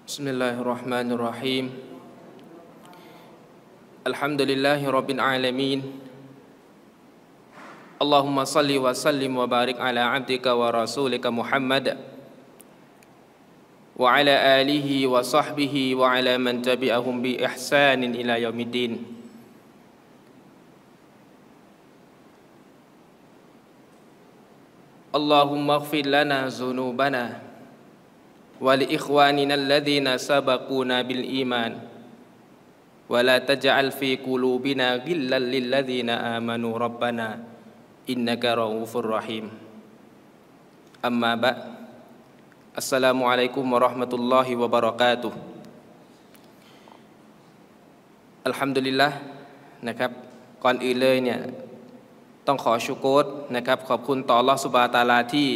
بسم الله الرحمن الرحيم الحمد لله رب العالمين اللهم صل وسلم وبارك على عبدك ورسولك محمد وعلى آله وصحبه وعلى من تبعهم بإحسان إلى يوم الدين اللهم اغفر لنا ذنوبنا ولإخواننا الذين سبقونا بالإيمان ولا تجعل في قلوبنا غلا للذين آمنوا ربنا إنك رؤوف رحيم أما بعد السلام عليكم ورحمة الله وبركاتهอัลฮัมดุลิลละห์นะครับก่อนอื่นเลยเนี่ยต้องขอชุกรนะครับขอบคุณต่ออัลเลาะห์ซุบฮานะฮูวะตะอาลาที่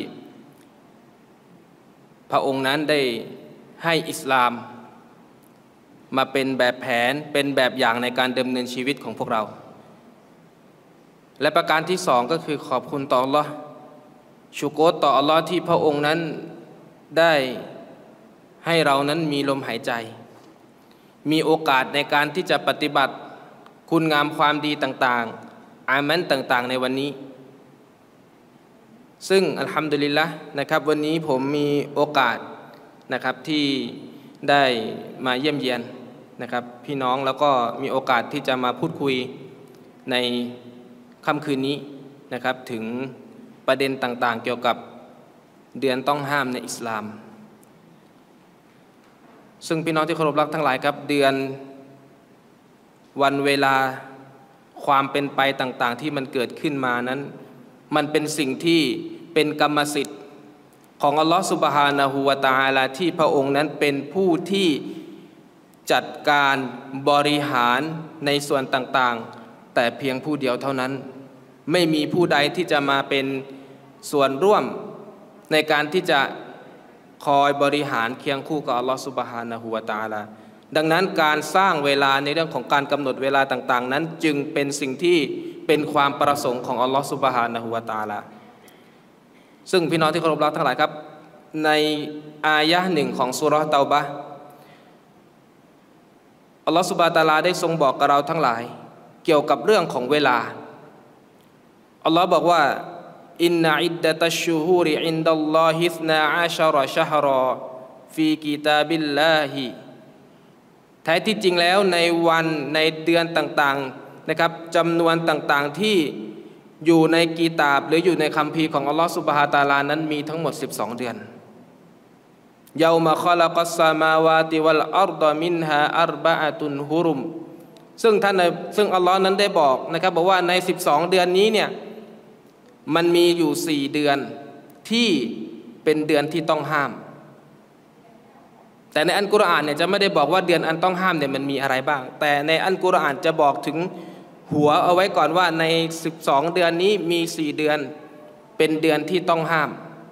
พระองค์นั้นได้ให้อิสลามมาเป็นแบบแผนเป็นแบบอย่างในการดำเนินชีวิตของพวกเราและประการที่สองก็คือขอบคุณต่ออัลเลาะห์ชุกรต่ออัลเลาะห์ที่พระองค์นั้นได้ให้เรานั้นมีลมหายใจมีโอกาสในการที่จะปฏิบัติคุณงามความดีต่างๆอามัลต่างๆในวันนี้ซึ่งอัลฮัมดุลิลละห์นะครับวันนี้ผมมีโอกาสนะครับที่ได้มาเยี่ยมเยียนนะครับพี่น้องแล้วก็มีโอกาสที่จะมาพูดคุยในค่ำคืนนี้นะครับถึงประเด็นต่างๆเกี่ยวกับเดือนต้องห้ามในอิสลามซึ่งพี่น้องที่เคารพรักทั้งหลายครับเดือนวันเวลาความเป็นไปต่างๆที่มันเกิดขึ้นมานั้นมันเป็นสิ่งที่เป็นกรรมสิทธิ์ของอัลลอฮฺซุบฮานะฮูวะตะอาลาที่พระองค์นั้นเป็นผู้ที่จัดการบริหารในส่วนต่างๆแต่เพียงผู้เดียวเท่านั้นไม่มีผู้ใดที่จะมาเป็นส่วนร่วมในการที่จะคอยบริหารเคียงคู่กับอัลลอฮฺซุบฮานะฮูวะตะอาลาดังนั้นการสร้างเวลาในเรื่องของการกำหนดเวลาต่างๆนั้นจึงเป็นสิ่งที่เป็นความประสงค์ของอัลลอฮฺซุบฮานะฮูวะตะอาลาซึ่งพี่น้องที่เคารพรักทั้งหลายครับในอายะห์หนึ่งของซูเราะห์เตาบะห์อัลลอฮฺซุบฮานะฮูวะตะอาลาได้ทรงบอกกับเราทั้งหลายเกี่ยวกับเรื่องของเวลาอัลลอฮฺบอกว่าอินนะอิดดะตัชชูฮูริอินดัลลอฮิษนาอาชะรอชะฮรอฟีกิตาบิลลาฮิแท้ที่จริงแล้วในวันในเดือนต่างๆนะครับจำนวนต่างๆที่อยู่ในกีตาบหรืออยู่ในคัมภีร์ของอัลลอฮฺซุบฮานะฮูวะตะอาลานั้นมีทั้งหมด12เดือนยาอ์มะคอละกัสสามาวาติวัลอัรฎอมินฮาอัรบะอะตุนฮุรุมซึ่งอัลลอฮ์นั้นได้บอกนะครับบอกว่าใน12เดือนนี้เนี่ยมันมีอยู่4เดือนที่เป็นเดือนที่ต้องห้ามแต่ในอัลกุรอานเนี่ยจะไม่ได้บอกว่าเดือนอันต้องห้ามเนี่ยมันมีอะไรบ้างแต่ในอัลกุรอานจะบอกถึงหัวเอาไว้ก่อนว่าใน12เดือนนี้มี4เดือนเป็นเดือนที่ต้องห้าม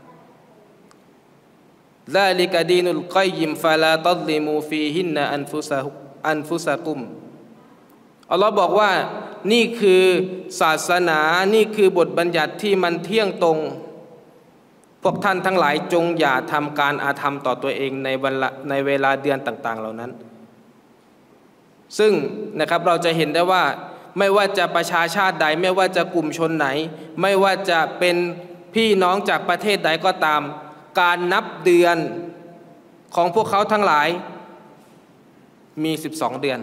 ซาลิกะดีนุลกัยยิมฟะลาตัซลิมูฟีฮินนะอันฟุซะกุมอัลลอฮ์บอกว่านี่คือศาสนานี่คือบทบัญญัติที่มันเที่ยงตรงพวกท่านทั้งหลายจงอย่าทำการอาธรรมต่อตัวเองในเวลาเดือนต่างๆเหล่านั้นซึ่งนะครับเราจะเห็นได้ว่าไม่ว่าจะประชาชาติใดไม่ว่าจะกลุ่มชนไหนไม่ว่าจะเป็นพี่น้องจากประเทศใดก็ตามการนับเดือนของพวกเขาทั้งหลายมี12เดือน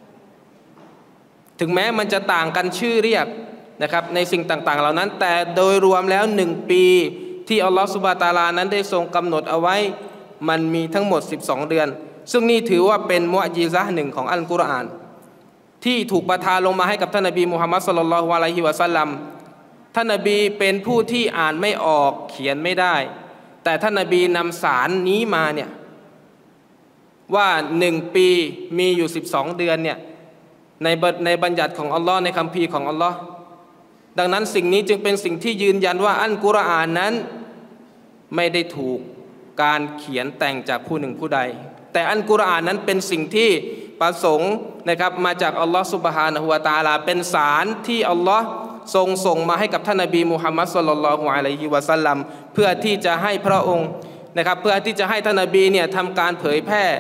ถึงแม้มันจะต่างกันชื่อเรียกนะครับในสิ่งต่างๆเหล่านั้นแต่โดยรวมแล้ว1ปีที่อัลลอฮฺซุบฮานะฮูวะตะอาลานั้นได้ทรงกำหนดเอาไว้มันมีทั้งหมด12เดือนซึ่งนี่ถือว่าเป็นมุอ์ญิซะห์หนึ่งของอัลกุรอานที่ถูกประทานลงมาให้กับท่านนบีมุฮัมมัดศ็อลลัลลอฮุอะลัยฮิวะซัลลัมท่านนบีเป็นผู้ที่อ่านไม่ออกเขียนไม่ได้แต่ท่านนบีนำสารนี้มาเนี่ยว่า1ปีมีอยู่12เดือนเนี่ยในบัญญัติของอัลลอฮ์ในคัมภีร์ของอัลลอฮ์ดังนั้นสิ่งนี้จึงเป็นสิ่งที่ยืนยันว่าอัลกุรอานนั้นไม่ได้ถูกการเขียนแต่งจากผู้หนึ่งผู้ใดแต่อัลกุรอานนั้นเป็นสิ่งที่ประสงค์นะครับมาจากอัลลอฮ์ซุบฮานะฮูวะตะอาลาเป็นสารที่อัลลอฮ์ทรงส่งมาให้กับท่านนบีมุฮัมมัดศ็อลลัลลอฮุอะลัยฮิวะซัลลัมเพื่อที่จะให้พระองค์นะครับเพื่อที่จะให้ท่านนบีเนี่ยทำการเผยแพร่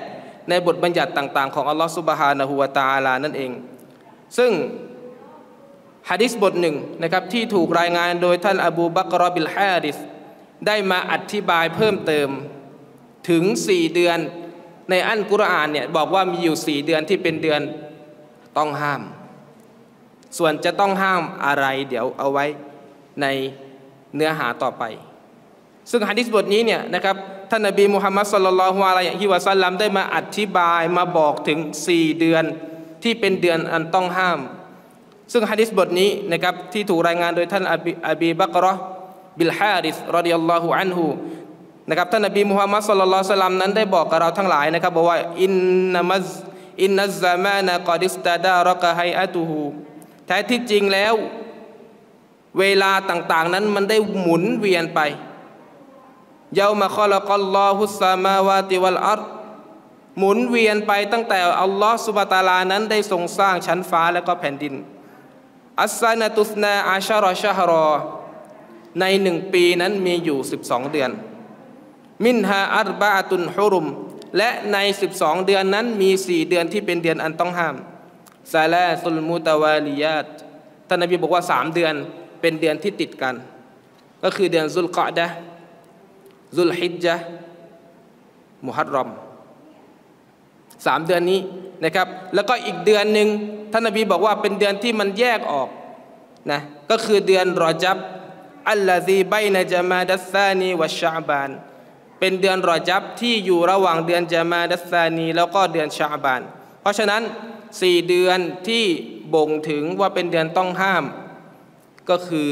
ในบทบัญญัติต่างๆของอัลลอฮฺซุบฮานะฮูวะตะอาลานั่นเองซึ่งหะดีษบทหนึ่งนะครับที่ถูกรายงานโดยท่านอบูบักรบิลฮาริสได้มาอธิบายเพิ่มเติมถึง4เดือนในอัลกุรอานเนี่ยบอกว่ามีอยู่4เดือนที่เป็นเดือนต้องห้ามส่วนจะต้องห้ามอะไรเดี๋ยวเอาไว้ในเนื้อหาต่อไปซึ่งหะดีษบทนี้เนี่ยนะครับท่านนบีมุฮัมมัดศ็อลลัลลอฮุอะลัยฮิวะซัลลัมได้มาอธิบายมาบอกถึง4เดือนที่เป็นเดือนอันต้องห้ามซึ่งหะดีษบทนี้นะครับที่ถูกรายงานโดยท่านอบีบักรบิลฮาริสรอฎิยัลลอฮุอันฮุนะครับท่านนบีมุฮัมมัดศ็อลลัลลอฮุอะลัยฮิวะซัลลัมนั้นได้บอกกับเราทั้งหลายนะครับบอกว่าอินนัซซะมานะกอดิสตะดารอกะไฮอะตุฮูแท้ที่จริงแล้วเวลาต่างๆนั้นมันได้หมุนเวียนไปยามาคอละกัลลอฮุสซามาวาติวัลอัรฎ์หมุนเวียนไปตั้งแต่อัลลอฮฺซุบฮานะฮูวะตะอาลานั้นได้ทรงสร้างชั้นฟ้าและก็แผ่นดินอัสซานะตุสนาอาชะรอชะฮรอใน1ปีนั้นมีอยู่12เดือนมินฮาอัรบะอะตุนฮุรุมและใน12เดือนนั้นมี4เดือนที่เป็นเดือนอันต้องห้ามซาลาซุลมุตะวาลิยาตท่านนบีบอกว่า3เดือนเป็นเดือนที่ติดกันก็คือเดือนซุลกออดะห์ซุลฮิจญะห์มุฮัรรอม3เดือนนี้นะครับแล้วก็อีกเดือนหนึ่งท่านนบีบอกว่าเป็นเดือนที่มันแยกออกนะก็คือเดือนรอญับอัลลซีบัยนะญะมาดัสซานีวัชชะอบานเป็นเดือนรอญับที่อยู่ระหว่างเดือนญะมาดัสซานีแล้วก็เดือนชะอบานเพราะฉะนั้น4เดือนที่บ่งถึงว่าเป็นเดือนต้องห้ามก็คือ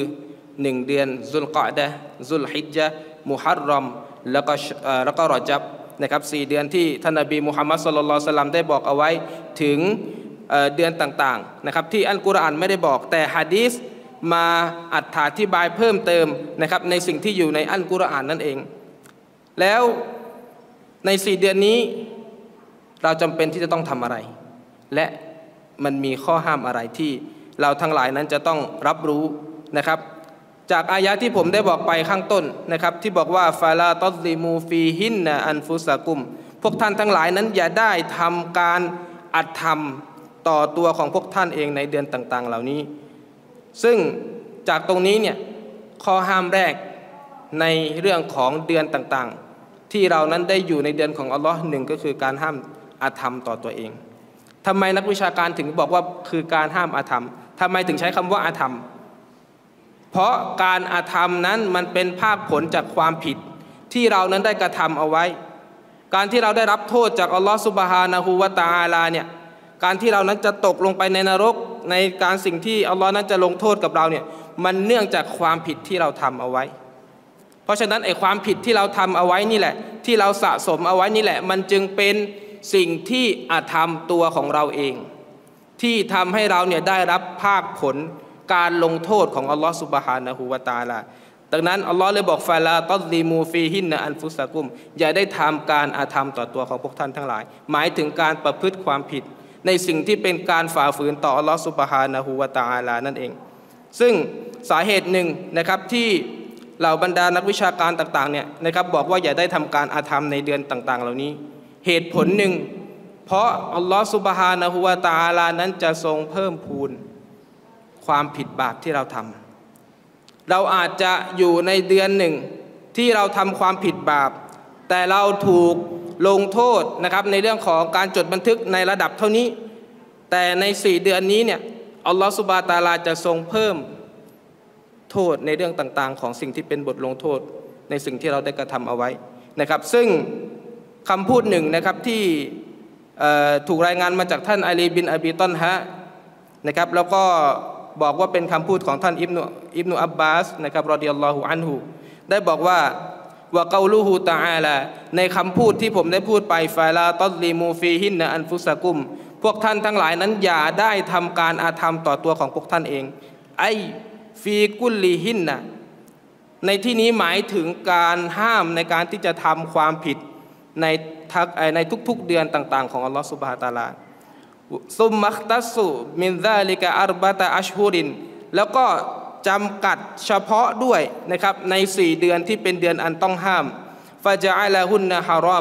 1เดือนซุลกออดะห์ซุลฮิจญะห์มุฮัรรอมแล้วก็รอญับนะครับ4เดือนที่ท่านนบีมุฮัมมัดศ็อลลัลลอฮุอะลัยฮิวะซัลลัมได้บอกเอาไว้ถึงเดือนต่างๆนะครับที่อัลกุรอานไม่ได้บอกแต่หะดีษมาอธิบายเพิ่มเติมนะครับในสิ่งที่อยู่ในอัลกุรอานนั่นเองแล้วใน4เดือนนี้เราจำเป็นที่จะต้องทำอะไรและมันมีข้อห้ามอะไรที่เราทั้งหลายนั้นจะต้องรับรู้นะครับจากอายะที่ผมได้บอกไปข้างต้นนะครับที่บอกว่าฟาลาตัซลิมูฟีฮินนะอันฟุซะกุมพวกท่านทั้งหลายนั้นอย่าได้ทำการอธรรมต่อตัวของพวกท่านเองในเดือนต่างๆเหล่านี้ซึ่งจากตรงนี้เนี่ยข้อห้ามแรกในเรื่องของเดือนต่างๆที่เรานั้นได้อยู่ในเดือนของอัลลอฮ์หนึ่งก็คือการห้ามอธรรมต่อตัวเองทำไมนักวิชาการถึงบอกว่าคือการห้ามอธรรมทำไมถึงใช้คำว่าอธรรมเพราะการอธรรมนั้นมันเป็นภาคผลจากความผิดที่เรานั้นได้กระทำเอาไว้การที่เราได้รับโทษจากอัลลอฮฺซุบฮานะฮูวะตะอาลาเนี่ยการที่เรานั้นจะตกลงไปในนรกในการสิ่งที่อัลลอฮ์นั้นจะลงโทษกับเราเนี่ยมันเนื่องจากความผิดที่เราทำเอาไว้เพราะฉะนั้นไอ้ความผิดที่เราทำเอาไว้นี่แหละที่เราสะสมเอาไว้นี่แหละมันจึงเป็นสิ่งที่อธรรมตัวของเราเองที่ทำให้เราเนี่ยได้รับภาคผลการลงโทษของอัลลอฮฺซุบฮานะฮูวะตะอาลาดังนั้นอัลลอฮ์เลยบอกฟาลาตัซลิมูฟีฮินนะอันฟุซะกุมอย่าได้ทำการอาธรรมต่อตัวของพวกท่านทั้งหลายหมายถึงการประพฤติความผิดในสิ่งที่เป็นการฝ่าฝืนต่ออัลลอฮฺซุบฮานะฮูวะตะอาลานั่นเองซึ่งสาเหตุหนึ่งนะครับที่เหล่าบรรดานักวิชาการต่างๆเนี่ยนะครับบอกว่าอย่าได้ทำการอาธรรมในเดือนต่างๆเหล่านี้เหตุผลหนึ่งเพราะอัลลอฮฺซุบฮานะฮูวะตะอาลานั้นจะทรงเพิ่มพูนความผิดบาปที่เราทำเราอาจจะอยู่ในเดือนหนึ่งที่เราทำความผิดบาปแต่เราถูกลงโทษนะครับในเรื่องของการจดบันทึกในระดับเท่านี้แต่ใน4เดือนนี้เนี่ยอัลลอฮฺซุบฮานะฮูวะตะอาลาจะทรงเพิ่มโทษในเรื่องต่างๆของสิ่งที่เป็นบทลงโทษในสิ่งที่เราได้กระทำเอาไว้นะครับซึ่งคำพูดหนึ่งนะครับที่ถูกรายงานมาจากท่านอาลีบินอบีตอลฮะนะครับแล้วก็บอกว่าเป็นคำพูดของท่านอิบนุอับบาสนะครับรอฎิยัลลอฮุอันฮุได้บอกว่าวะกอลูฮูตะอาลาในคำพูดที่ผมได้พูดไปฟาลาตัซลิมูฟีฮินนะอันฟุซะกุมพวกท่านทั้งหลายนั้นอย่าได้ทำการอาธรรมต่อตัวของพวกท่านเองไอฟีกุลลิฮินนะในที่นี้หมายถึงการห้ามในการที่จะทำความผิดในทุกๆเดือนต่างๆของอัลลอฮฺซุบฮานะฮูวะตะอาลาซุมมัคตัสซุมินซาลิกะอัรบะตะอัชฮุรินแล้วก็จำกัดเฉพาะด้วยนะครับใน4เดือนที่เป็นเดือนอันต้องห้ามฟะญะอะละฮุนนะฮารอมัน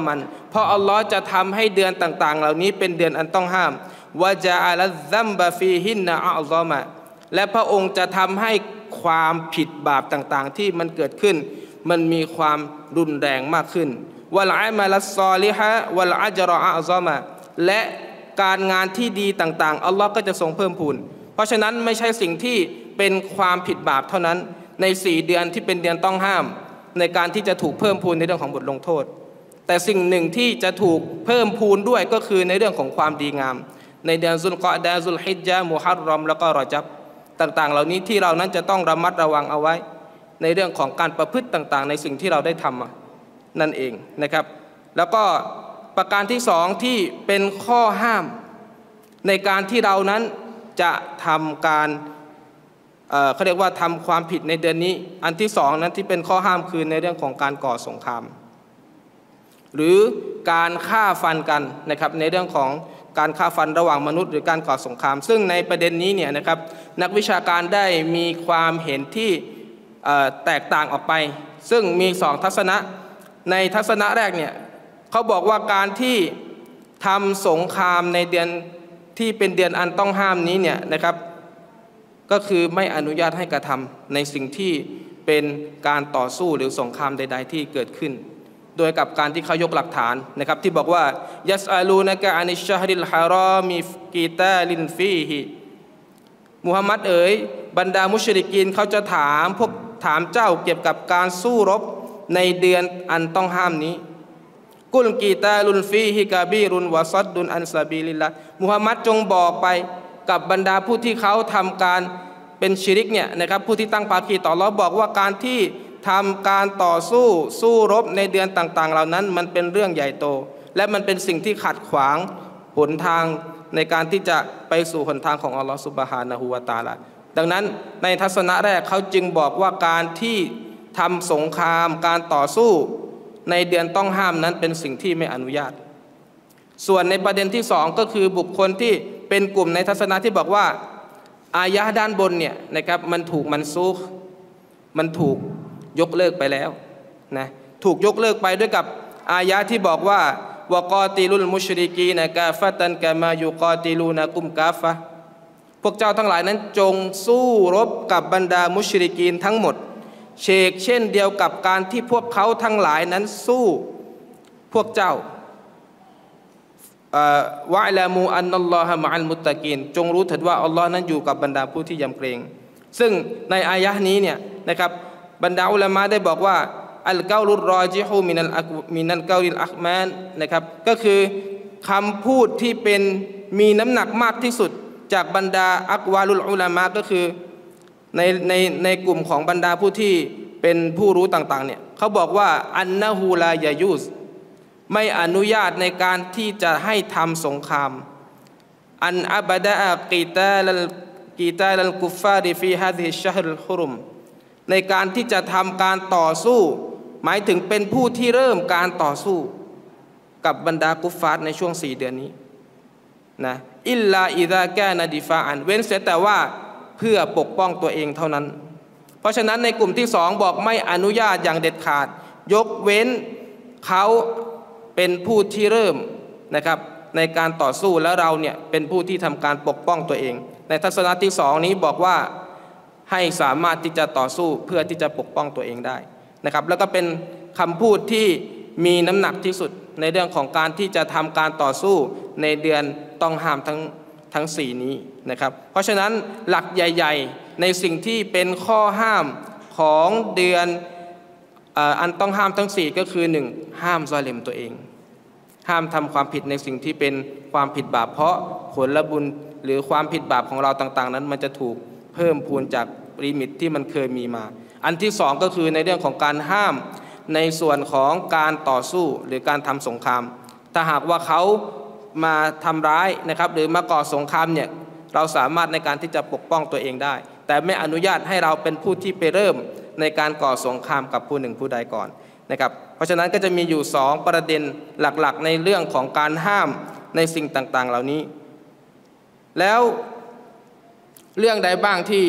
เพราะอัลลอฮ์จะทำให้เดือนต่างๆเหล่านี้เป็นเดือนอันต้องห้ามวะจาอัลซัมบะฟีฮินนะอัลซอมะและพระองค์จะทำให้ความผิดบาปต่างๆที่มันเกิดขึ้นมันมีความรุนแรงมากขึ้นวัลอามัลัสซอลิฮะวัลอัจรออัลซอมะและการงานที่ดีต่างๆอัลลอฮ์ก็จะทรงเพิ่มพูนเพราะฉะนั้นไม่ใช่สิ่งที่เป็นความผิดบาปเท่านั้นใน4เดือนที่เป็นเดือนต้องห้ามในการที่จะถูกเพิ่มพูนในเรื่องของบทลงโทษแต่สิ่งหนึ่งที่จะถูกเพิ่มพูนด้วยก็คือในเรื่องของความดีงามในเดือนซุลกอฎอซุลฮิจญะห์มุฮัรรอมแล้วก็รอญับต่างๆเหล่านี้ที่เรานั้นจะต้องระมัดระวังเอาไว้ในเรื่องของการประพฤติต่างๆในสิ่งที่เราได้ทำนั่นเองนะครับแล้วก็ประการที่สองที่เป็นข้อห้ามในการที่เรานั้นจะทำการเขาเรียกว่าทำความผิดในเดือนนี้อันที่สองนั้นที่เป็นข้อห้ามคือในเรื่องของการก่อสงครามหรือการฆ่าฟันกันนะครับในเรื่องของการฆ่าฟันระหว่างมนุษย์หรือการก่อสงครามซึ่งในประเด็นนี้เนี่ยนะครับนักวิชาการได้มีความเห็นที่แตกต่างออกไปซึ่งมีสองทัศนะในทัศนะแรกเนี่ยเขาบอกว่าการที่ทำสงครามในเดือนที่เป็นเดือนอันต้องห้ามนี้เนี่ยนะครับก็คือไม่อนุญาตให้กระทำในสิ่งที่เป็นการต่อสู้หรือสงครามใดๆที่เกิดขึ้นโดยกับการที่เขายกหลักฐานนะครับที่บอกว่ายัสอาลูนะกะอานิชชะฮริลฮารอมิกีตาลินฟีฮิมุฮัมมัดเอ๋ยบรรดามุชริกีนเขาจะถามเจ้าเกี่ยวกับการสู้รบในเดือนอันต้องห้ามนี้กุลกีตาลุนฟีฮิกาบีรุนวะซัดดุนอันซาบีลิลละมุฮัมมัดจงบอกไปกับบรรดาผู้ที่เขาทำการเป็นชิริกเนี่ยนะครับผู้ที่ตั้งภาคีต่ออัลเลาะห์บอกว่าการที่ทำการต่อสู้รบในเดือนต่างๆเหล่านั้นมันเป็นเรื่องใหญ่โตและมันเป็นสิ่งที่ขัดขวางหนทางในการที่จะไปสู่หนทางของอัลลอฮฺซุบฮานะฮูวะตะอาลาดังนั้นในทัศนะแรกเขาจึงบอกว่าการที่ทำสงครามการต่อสู้ในเดือนต้องห้ามนั้นเป็นสิ่งที่ไม่อนุญาตส่วนในประเด็นที่สองก็คือบุคคลที่เป็นกลุ่มในทัศนะที่บอกว่าอายะห์ด้านบนเนี่ยนะครับมันถูกมันซูกมันถูกยกเลิกไปแล้วนะถูกยกเลิกไปด้วยกับอายะห์ที่บอกว่าวะกอติลุลมุชริกีนะกาฟะตันกะมายุกอติลูนะกุมกาฟะพวกเจ้าทั้งหลายนั้นจงสู้รบกับบรรดามุชริกีนทั้งหมดเช่นเดียวกับการที่พวกเขาทั้งหลายนั้นสู้พวกเจ้าวะอ์ละมูอันนัลลอฮะมะอัลมุตตะกีนจงรู้เถิดว่าอัลลอฮ์นั้นอยู่กับบรรดาผู้ที่ยำเกรงซึ่งในอายะห์นี้เนี่ยนะครับบรรดาอุลามะได้บอกว่าอัลกอลุรรอจิฮูมินัลกอลิลอัคมานนะครับก็คือคำพูดที่เป็นมีน้ำหนักมากที่สุดจากบรรดาอักวาลุลอุลามะก็คือในกลุ่มของบรรดาผู้ที่เป็นผู้รู้ต่างๆเนี่ยเขาบอกว่าอันนะฮูลายายูสไม่อนุญาตในการที่จะให้ทำสงครามอันอับดะกีตาลัลกุฟฟาริฟีฮาซิฮิชชะฮรุลฮุรุมในการที่จะทำการต่อสู้หมายถึงเป็นผู้ที่เริ่มการต่อสู้กับบรรดากุฟฟาร์ในช่วง4เดือนนี้นะอิลลาอิซากานะดิฟาอันเว้นเสียแต่ว่าเพื่อปกป้องตัวเองเท่านั้นเพราะฉะนั้นในกลุ่มที่สองบอกไม่อนุญาตอย่างเด็ดขาดยกเว้นเขาเป็นผู้ที่เริ่มนะครับในการต่อสู้แล้วเราเนี่ยเป็นผู้ที่ทำการปกป้องตัวเองในทัศนะที่สองนี้บอกว่าให้สามารถที่จะต่อสู้เพื่อที่จะปกป้องตัวเองได้นะครับแล้วก็เป็นคำพูดที่มีน้ำหนักที่สุดในเรื่องของการที่จะทำการต่อสู้ในเดือนต้องห้ามทั้ง4นี้นะครับเพราะฉะนั้นหลักใหญ่ๆในสิ่งที่เป็นข้อห้ามของเดือนอันต้องห้ามทั้ง4ก็คือ1ห้ามซอลิมตัวเองห้ามทำความผิดในสิ่งที่เป็นความผิดบาปเพราะผลบุญหรือความผิดบาปของเราต่างๆนั้นมันจะถูกเพิ่มพูนจากลิมิตที่มันเคยมีมาอันที่สองก็คือในเรื่องของการห้ามในส่วนของการต่อสู้หรือการทำสงครามถ้าหากว่าเขามาทำร้ายนะครับหรือมาก่อสงครามเนี่ยเราสามารถในการที่จะปกป้องตัวเองได้แต่ไม่อนุญาตให้เราเป็นผู้ที่ไปเริ่มในการก่อสงครามกับผู้หนึ่งผู้ใดก่อนนะครับเพราะฉะนั้นก็จะมีอยู่2ประเด็นหลักๆในเรื่องของการห้ามในสิ่งต่างๆเหล่านี้แล้วเรื่องใดบ้างที่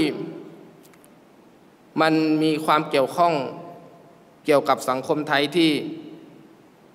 มันมีความเกี่ยวข้องเกี่ยวกับสังคมไทยที่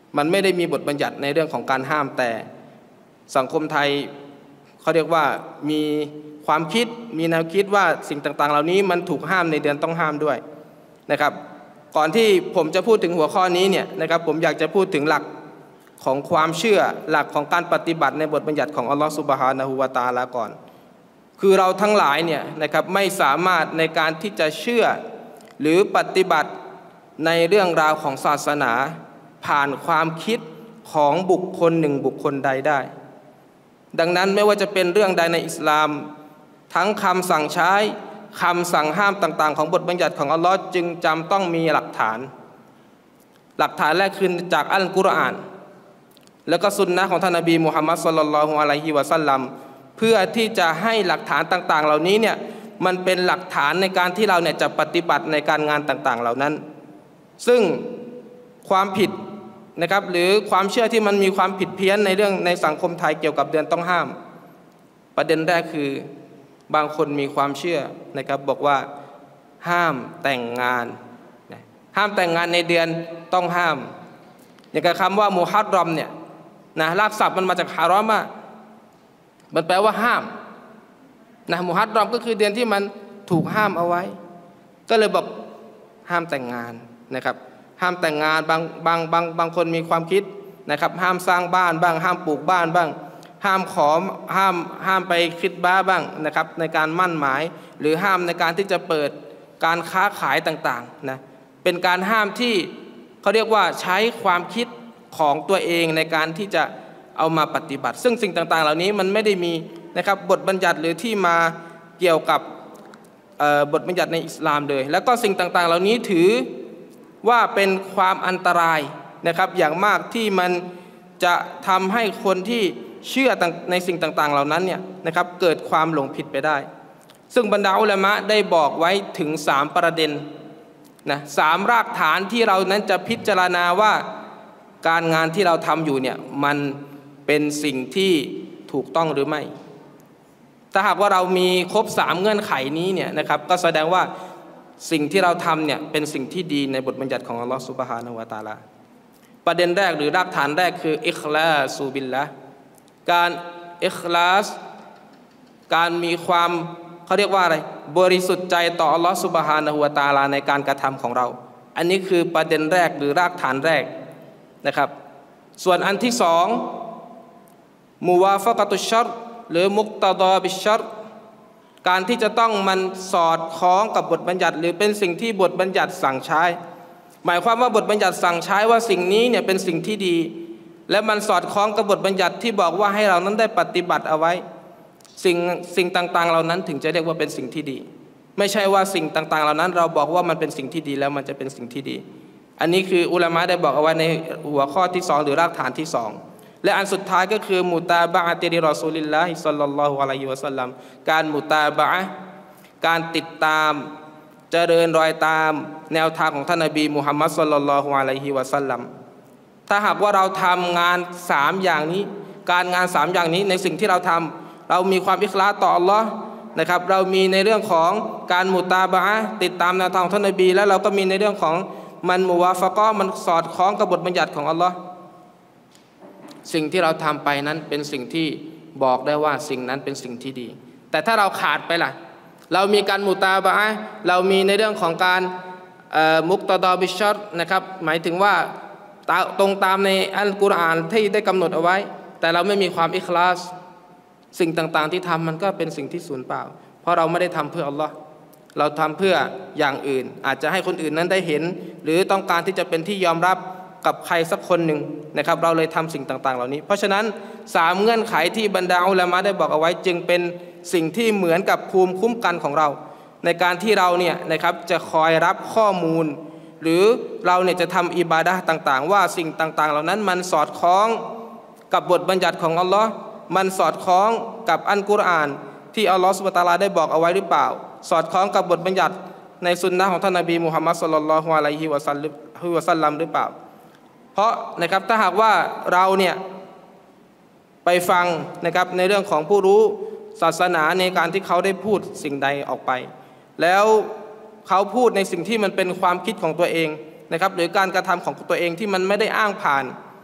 มันไม่ได้มีบทบัญญัติในเรื่องของการห้ามแต่สังคมไทยเขาเรียกว่ามีความคิดมีแนวคิดว่าสิ่งต่างๆเหล่านี้มันถูกห้ามในเดือนต้องห้ามด้วยนะครับก่อนที่ผมจะพูดถึงหัวข้อนี้เนี่ยนะครับผมอยากจะพูดถึงหลักของความเชื่อหลักของการปฏิบัติในบทบัญญัติของอัลลอฮฺซุบฮานะฮูวะตะอาลาก่อนคือเราทั้งหลายเนี่ยนะครับไม่สามารถในการที่จะเชื่อหรือปฏิบัติในเรื่องราวของศาสนาผ่านความคิดของบุคคลหนึ่งบุคคลใดได้ดังนั้นไม่ว่าจะเป็นเรื่องใดในอิสลามทั้งคำสั่งใช้คำสั่งห้ามต่างๆของบทบัญญัติของอัลลอฮ์จึงจำต้องมีหลักฐานแรกคือจากอัลกุรอานแล้วก็สุนนะของท่านนบีมุฮัมมัดศ็อลลัลลอฮุอะลัยฮิวะซัลลัมเพื่อที่จะให้หลักฐานต่างๆเหล่านี้เนี่ยมันเป็นหลักฐานในการที่เราเนี่ยจะปฏิบัติในการงานต่างๆเหล่านั้นซึ่งความผิดนะครับหรือความเชื่อที่มันมีความผิดเพี้ยนในเรื่องในสังคมไทยเกี่ยวกับเดือนต้องห้ามประเด็นแรกคือบางคนมีความเชื่อนะครับบอกว่าห้ามแต่งงานห้ามแต่งงานในเดือนต้องห้ามอย่างกับคำว่ามุฮัรรอมเนี่ยนะรากศัพท์มันมาจากฮารอมะมันแปลว่าห้ามนะมุฮัรรอมก็คือเดือนที่มันถูกห้ามเอาไว้ก็เลยบอกห้ามแต่งงานนะครับห้ามแต่งงานบางคนมีความคิดนะครับห้ามสร้างบ้านบ้างห้ามปลูกบ้านบ้างห้ามไปคิดบ้าบ้างนะครับในการมั่นหมายหรือห้ามในการที่จะเปิดการค้าขายต่างๆนะเป็นการห้ามที่เขาเรียกว่าใช้ความคิดของตัวเองในการที่จะเอามาปฏิบัติซึ่งสิ่งต่างๆเหล่านี้มันไม่ได้มีนะครับบทบัญญัติหรือที่มาเกี่ยวกับบทบัญญัติในอิสลามเลยแล้วก็สิ่งต่างๆเหล่านี้ถือว่าเป็นความอันตรายนะครับอย่างมากที่มันจะทำให้คนที่เชื่อในสิ่งต่างๆเหล่านั้นเนี่ยนะครับเกิดความหลงผิดไปได้ซึ่งบรรดาอุลามะได้บอกไว้ถึง3ประเด็นนะ3รากฐานที่เรานั้นจะพิจารณาว่าการงานที่เราทำอยู่เนี่ยมันเป็นสิ่งที่ถูกต้องหรือไม่ถ้าหากว่าเรามีครบ3เงื่อนไขนี้เนี่ยนะครับก็แสดงว่าสิ่งที่เราทำเนี่ยเป็นสิ่งที่ดีในบทบัญญัติของอัลลอฮฺซุบฮานะฮูวะตะอาลาประเด็นแรกหรือรากฐานแรกคืออิคลาซูบิลละการอิคลาสการมีความเขาเรียกว่าอะไรบริสุทธิ์ใจต่ออัลลอฮฺซุบฮานะฮูวะตะอาลาในการกระทำของเราอันนี้คือประเด็นแรกหรือรากฐานแรกนะครับส่วนอันที่สองมุวาฟะกะตุชชัรหรือมุกตะฎอบิชชัรการที่จะต้องมันสอดคล้องกับบทบัญญัติหรือเป็นสิ่งที่บทบัญญัติสั่งใช้หมายความว่าบทบัญญัติสั่งใช้ว่าสิ่งนี้เนี่ยเป็นสิ่งที่ดีและมันสอดคล้องกับบทบัญญัติที่บอกว่าให้เรานั้นได้ปฏิบัติเอาไว้สิ่งต่างๆเหล่านั้นถึงจะเรียกว่าเป็นสิ่งที่ดีไม่ใช่ว่าสิ่งต่างๆเหล่านั้นเราบอกว่ามันเป็นสิ่งที่ดีแล้วมันจะเป็นสิ่งที่ดีอันนี้คืออุลามะได้บอกเอาไว้ในหัวข้อที่2หรือรากฐานที่2และอันสุดท้ายก็คือมุตาบะอะติริรอซูลิลลาฮิศ็อลลัลลอฮุอะลัยฮิวะซัลลัมการมุตาบะอะห์การติดตามเจริญรอยตามแนวทางของท่านนบีมุฮัมมัดศ็อลลัลลอฮุอะลัยฮิวะซัลลัมถ้าหากว่าเราทำงาน3อย่างนี้การงาน3อย่างนี้ในสิ่งที่เราทำเรามีความอิคลาสต่ออัลลอฮ์นะครับเรามีในเรื่องของการมุตาบะอะห์ติดตามแนวทางของท่านนบีแล้วเราก็มีในเรื่องของมันมุวาฟะกะห์มันสอดคล้องกับบทบัญญัติของอัลลอฮ์สิ่งที่เราทำไปนั้นเป็นสิ่งที่บอกได้ว่าสิ่งนั้นเป็นสิ่งที่ดีแต่ถ้าเราขาดไปล่ะเรามีการมุตาบะอะห์เรามีในเรื่องของการมุกตะฎอบิชชัรนะครับหมายถึงว่าตรงตามในอัลกุรอานที่ได้กำหนดเอาไว้แต่เราไม่มีความอิคลาสสิ่งต่างๆที่ทำมันก็เป็นสิ่งที่สูญเปล่าเพราะเราไม่ได้ทำเพื่ออัลลอฮ์เราทำเพื่ออย่างอื่นอาจจะให้คนอื่นนั้นได้เห็นหรือต้องการที่จะเป็นที่ยอมรับกับใครสักคนหนึ่งนะครับเราเลยทำสิ่งต่างๆเหล่านี้เพราะฉะนั้น3เงื่อนไขที่บรรดาอุลามะได้บอกเอาไว้จึงเป็นสิ่งที่เหมือนกับภูมิคุ้มกันของเราในการที่เราเนี่ยนะครับจะคอยรับข้อมูลหรือเราเนี่ยจะทำอิบาดะห์ต่างๆว่าสิ่งต่างๆเหล่านั้นมันสอดคล้องกับบทบัญญัติของอัลลอฮ์มันสอดคล้องกับอัลกุรอานที่อัลลอฮ์ซุบฮานะฮูวะตะอาลาได้บอกเอาไว้หรือเปล่าสอดคล้องกับบทบัญญัติในสุนนะของท่านนบีมุฮัมมัดศ็อลลัลลอฮุอะลัยฮิวะซัลลัมหรือเปล่าเพราะนะครับถ้าหากว่าเราเนี่ยไปฟังนะครับในเรื่องของผู้รู้ศาสนาในการที่เขาได้พูดสิ่งใดออกไปแล้วเขาพูดในสิ่งที่มันเป็นความคิดของตัวเองนะครับหรือการกระทำของตัวเองที่มันไม่ได้อ้างผ่าน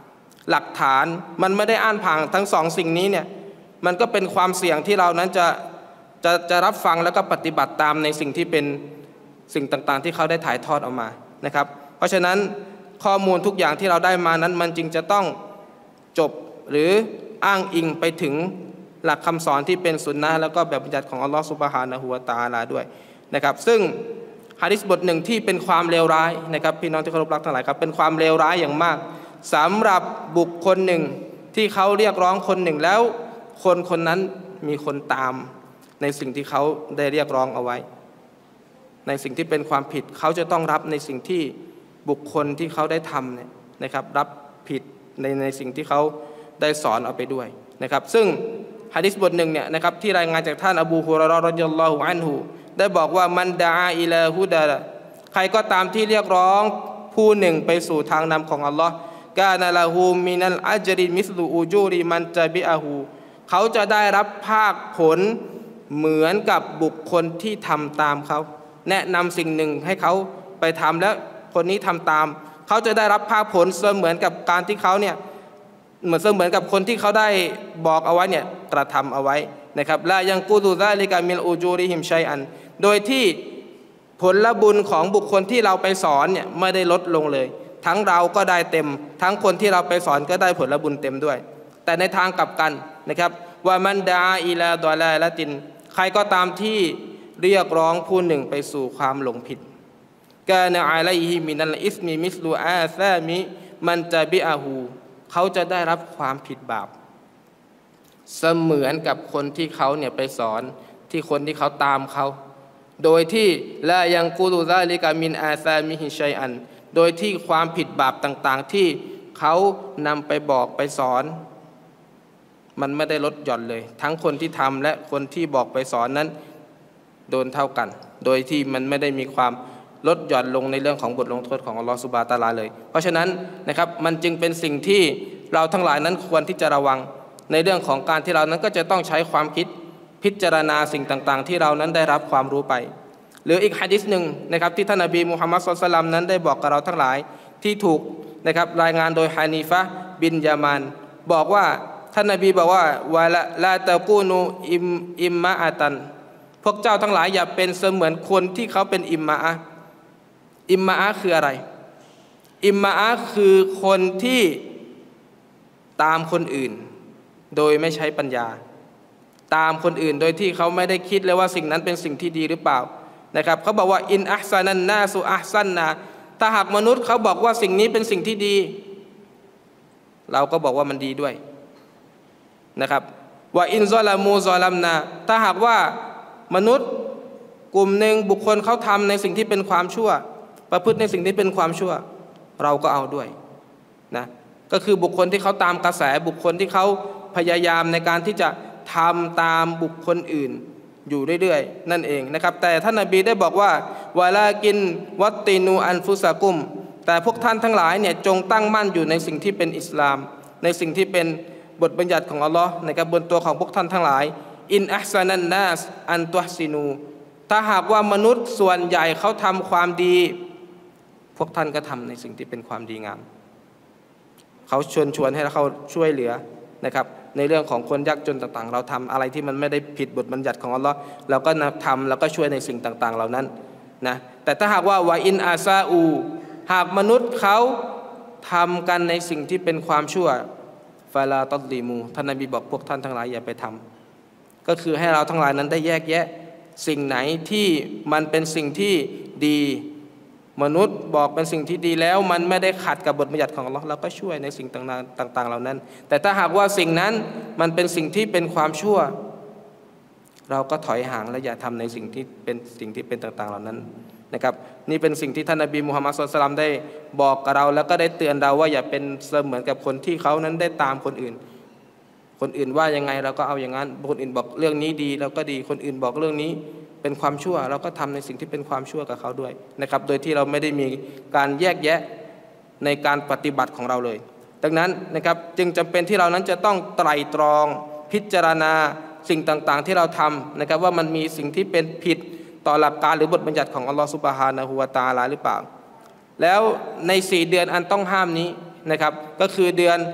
หลักฐานมันไม่ได้อ้านผ่านทั้งสองสิ่งนี้เนี่ยมันก็เป็นความเสี่ยงที่เรานั้นจะรับฟังแล้วก็ปฏิบัติตามในสิ่งที่เป็นสิ่งต่างๆที่เขาได้ถ่ายทอดออกมานะครับเพราะฉะนั้นข้อมูลทุกอย่างที่เราได้มานั้นมันจึงจะต้องจบหรืออ้างอิงไปถึงหลักคำสอนที่เป็นสุนนะห์แล้วก็แบบบัญญัติของอัลลอฮฺซุบฮานะฮูวะตะอาลาด้วยนะครับซึ่งหะดีษบทหนึ่งที่เป็นความเลวร้ายนะครับพี่น้องที่เคารพรักทั้งหลายครับเป็นความเลวร้ายอย่างมากสำหรับบุคคลหนึ่งที่เขาเรียกร้องคนหนึ่งแล้วคนนั้นมีคนตามในสิ่งที่เขาได้เรียกร้องเอาไว้ในสิ่งที่เป็นความผิดเขาจะต้องรับในสิ่งที่บุคคลที่เขาได้ทำเนี่ยนะครับรับผิดในสิ่งที่เขาได้สอนเอาไปด้วยนะครับซึ่งหะดีษบทหนึ่งเนี่ยนะครับที่รายงานจากท่านอบูฮุรอยเราะห์รอฎิยัลลอฮุอันฮุได้บอกว่ามันดาอิลาฮุดาใครก็ตามที่เรียกร้องผู้หนึ่งไปสู่ทางนำของอัลลอฮ์กานะละฮูมินัลอัจริมิสลูอูจูริมันตะบิอะฮูเขาจะได้รับภาคผลเหมือนกับบุคคลที่ทำตามเขาแนะนำสิ่งหนึ่งให้เขาไปทำแล้วคนนี้ทำตามเขาจะได้รับภาคผลเสมือนกับการที่เขาเนี่ยเหมือนกับคนที่เขาได้บอกเอาไว้เนี่ยกระทำเอาไว้นะครับละยังกูดูซาลิกามิลอูจูริฮิมชัยอันโดยที่ผลบุญของบุคคลที่เราไปสอนเนี่ยไม่ได้ลดลงเลยทั้งเราก็ได้เต็มทั้งคนที่เราไปสอนก็ได้ผลบุญเต็มด้วยแต่ในทางกลับกันนะครับว่ามันดาอิลาดอลาละตินใครก็ตามที่เรียกร้องผู้หนึ่งไปสู่ความหลงผิดกานะอะลัยฮิมินัลอิสมิมิสลูอาซามิมันตะบิอะฮูเขาจะได้รับความผิดบาปเสมือนกับคนที่เขาเนี่ยไปสอนที่คนที่เขาตามเขาโดยที่ละยังกูลูซาลิกามินอาซามิฮิชัยอันโดยที่ความผิดบาปต่างๆที่เขานำไปบอกไปสอนมันไม่ได้ลดหย่อนเลยทั้งคนที่ทำและคนที่บอกไปสอนนั้นโดนเท่ากันโดยที่มันไม่ได้มีความลดหย่อนลงในเรื่องของบทลงโทษของอัลลอฮฺซุบฮานะฮูวะตะอาลาเลยเพราะฉะนั้นนะครับมันจึงเป็นสิ่งที่เราทั้งหลายนั้นควรที่จะระวังในเรื่องของการที่เรานั้นก็จะต้องใช้ความคิดพิจารณาสิ่งต่างๆที่เรานั้นได้รับความรู้ไปหรืออีกหะดีษหนึ่งนะครับที่ท่านนบีมุฮัมมัดศ็อลลัลลอฮุอะลัยฮิวะซัลลัมนั้นได้บอกกับเราทั้งหลายที่ถูกนะครับรายงานโดยฮานีฟะห์บินยามานบอกว่าท่านนบีบอกว่าวะลาตะกูนูอิมมะอะตันพวกเจ้าทั้งหลายอย่าเป็นเสมือนคนที่เขาเป็นอิมมะอะอิมมะอะคืออะไรอิมมะอะคือคนที่ตามคนอื่นโดยไม่ใช้ปัญญาตามคนอื่นโดยที่เขาไม่ได้คิดเลยว่าสิ่งนั้นเป็นสิ่งที่ดีหรือเปล่านะครับเขาบอกว่าอินอัฮซานันนาสุอัฮซันนาถ้าหากมนุษย์เขาบอกว่าสิ่งนี้เป็นสิ่งที่ดีเราก็บอกว่ามันดีด้วยนะครับว่าอินซอลามูซอลัมนาถ้าหากว่ามนุษย์กลุ่มหนึ่งบุคคลเขาทำในสิ่งที่เป็นความชั่วประพฤติในสิ่งที่เป็นความชั่วเราก็เอาด้วยนะก็คือบุคคลที่เขาตามกระแสบุคคลที่เขาพยายามในการที่จะทำตามบุคคลอื่นอยู่เรื่อยๆนั่นเองนะครับแต่ท่านนบีได้บอกว่าวะลากินวัตตินูอันฟุซากุมแต่พวกท่านทั้งหลายเนี่ยจงตั้งมั่นอยู่ในสิ่งที่เป็นอิสลามในสิ่งที่เป็นบทบัญญัติของอัลลอฮ์นะครับบนตัวของพวกท่านทั้งหลายอินอัฮซานันนาสอันตุฮซินูถ้าหากว่ามนุษย์ส่วนใหญ่เขาทำความดีพวกท่านก็ทำในสิ่งที่เป็นความดีงามเขาชวนให้เราช่วยเหลือนะครับในเรื่องของคนยากจนต่างๆเราทำอะไรที่มันไม่ได้ผิดบทบัญญัติของอัลลอฮ์เราก็ทำแล้วก็ช่วยในสิ่งต่างๆเหล่านั้นนะแต่ถ้าหากว่าวะอินอาซาอูหากมนุษย์เขาทำกันในสิ่งที่เป็นความชั่วฟาลาตัดลิมูท่านนบีบอกพวกท่านทั้งหลายอย่าไปทำก็คือให้เราทั้งหลายนั้นได้แยกแยะสิ่งไหนที่มันเป็นสิ่งที่ดีมนุษย์บอกเป็นสิ่งที่ดีแล้วมันไม่ได้ขัดกับบทบัญญัติของอัลลอฮ์เราก็ช่วยในสิ่งต่างๆเหล่านั้นแต่ถ้าหากว่าสิ่งนั้นมันเป็นสิ่งที่เป็นความชั่วเราก็ถอยห่างและอย่าทำในสิ่งที่เป็นต่างๆเหล่านั้นนะครับนี่เป็นสิ่งที่ท่านนบีมุฮัมมัดศ็อลลัลลอฮุอะลัยฮิวะซัลลัมได้บอกกับเราแล้วก็ได้เตือนเราว่าอย่าเป็นเสมือนกับคนที่เขานั้นได้ตามคนอื่นว่ายังไงเราก็เอาอย่างนั้นคนอื่นบอกเรื่องนี้ดีเราก็ดีคนอื่นบอกเรื่องนี้เป็นความชั่วเราก็ทำในสิ่งที่เป็นความชั่วกับเขาด้วยนะครับโดยที่เราไม่ได้มีการแยกแยะในการปฏิบัติของเราเลยดังนั้นนะครับจึงจำเป็นที่เรานั้นจะต้องไตร่ตรองพิจารณาสิ่งต่างๆที่เราทำนะครับว่ามันมีสิ่งที่เป็นผิดต่อหลักการหรือบทบัญญัติของอัลลอฮฺซุบฮานะฮูวะตะอาลาหรือเปล่าแล้วใน4 เดือนอันต้องห้ามนี้นะครับก็คือเดือน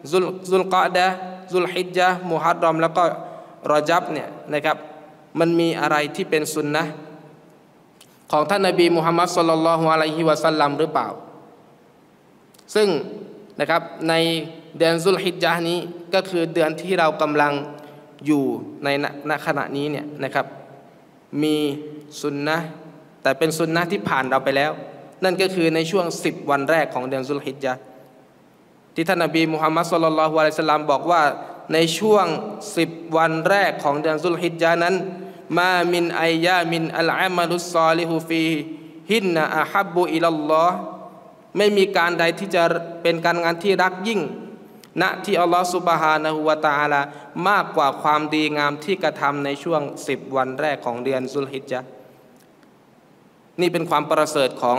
ซุลกออดะห์ซุลฮิจญะห์มุฮัรรอมแล้วก็รอญับเนี่ยนะครับมันมีอะไรที่เป็นสุนนะห์ของท่านนบีมุฮัมมัดศ็อลลัลลอฮุอะลัยฮิวะซัลลัมหรือเปล่าซึ่งนะครับในเดือนซุลฮิจญะห์นี้ก็คือเดือนที่เรากำลังอยู่ในณขณะนี้เนี่ยนะครับมีสุนนะห์แต่เป็นสุนนะห์ที่ผ่านเราไปแล้วนั่นก็คือในช่วง10วันแรกของเดือนซุลฮิจญะห์ที่ท่านนบีมุฮัมมัดศ็อลลัลลอฮุอะลัยฮิวะซัลลัมบอกว่าในช่วง10วันแรกของเดือนซุลฮิจญะห์นั้นมามินอัยยามินอัลอามัลุศศอลิฮุฟีฮินนะอะฮับบุอิลัลลอฮ์ไม่มีการใดที่จะเป็นการงานที่รักยิ่งณที่อัลลอฮฺซุบฮานะฮูวะตะอาลามากกว่าความดีงามที่กระทำในช่วง10วันแรกของเดือนซุลฮิจญะห์นี่เป็นความประเสริฐของ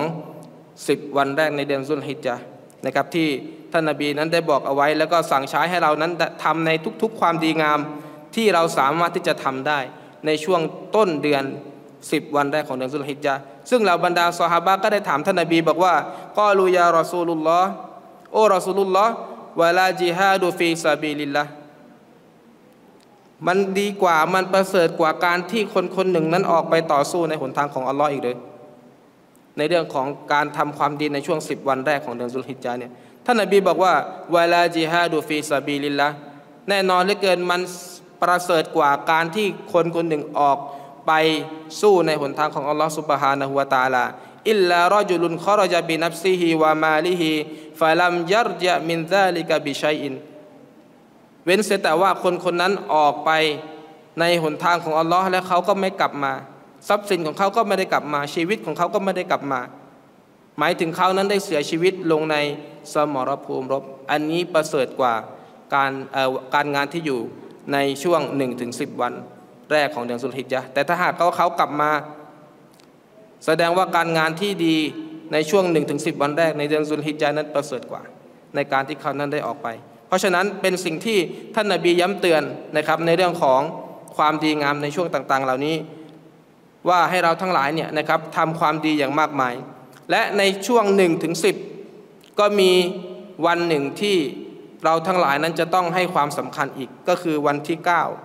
10วันแรกในเดือนซุลฮิจญะห์นะครับที่ท่านนบีนั้นได้บอกเอาไว้แล้วก็สั่งใช้ให้เรานั้นทำในทุกๆความดีงามที่เราสามารถที่จะทำได้ในช่วงต้นเดือน10วันแรกของเดือนซุลฮิจญะห์ซึ่งเหล่าบรรดาซอฮาบะห์ก็ได้ถามท่านนบีบอกว่ากอลูยารอซูลุลลอฮ์โอ้รอซูลุลลอฮ์วะลาจิฮาดุฟีซาบิลิลลาห์มันดีกว่ามันประเสริฐกว่าการที่คนคนหนึ่งนั้นออกไปต่อสู้ในหนทางของอัลลอฮ์อีกเลยในเรื่องของการทำความดีในช่วง10วันแรกของเดือนซุลฮิจญะห์เนี่ยท่านนบีบอกว่าวะลาจิฮาดุฟีซาบิลิลลาห์แน่นอนเหลือเกินมันประเสริฐกว่าการที่คนคนหนึ่งออกไปสู้ในหนทางของอัลลอฮฺซุบฮานะฮูวะตะอาลาอิลลารอจุลุนคอรจบินัฟซิฮิวะมาลิฮิฟะลัมยัรญะมินซาลิกะบิชัยอินเว้นเสียแต่ว่าคนคนนั้นออกไปในหนทางของอัลลอฮ์แล้วเขาก็ไม่กลับมาทรัพย์สินของเขาก็ไม่ได้กลับมาชีวิตของเขาก็ไม่ได้กลับมาหมายถึงเขานั้นได้เสียชีวิตลงในสมรภูมิรบอันนี้ประเสริฐกว่าการงานที่อยู่ในช่วง 1-10 วันแรกของเดือนซุลฮิจญะห์แต่ถ้าหากเขากลับมาแสดงว่าการงานที่ดีในช่วง 1-10 วันแรกในเดือนซุลฮิจญะห์นั้นประเสริฐกว่าในการที่เขานั้นได้ออกไปเพราะฉะนั้นเป็นสิ่งที่ท่านนบีย้ำเตือนนะครับในเรื่องของความดีงามในช่วงต่างๆเหล่านี้ว่าให้เราทั้งหลายเนี่ยนะครับทำความดีอย่างมากมายและในช่วง 1-10 ก็มีวันหนึ่งที่เราทั้งหลายนั้นจะต้องให้ความสำคัญอีกก็คือวันที่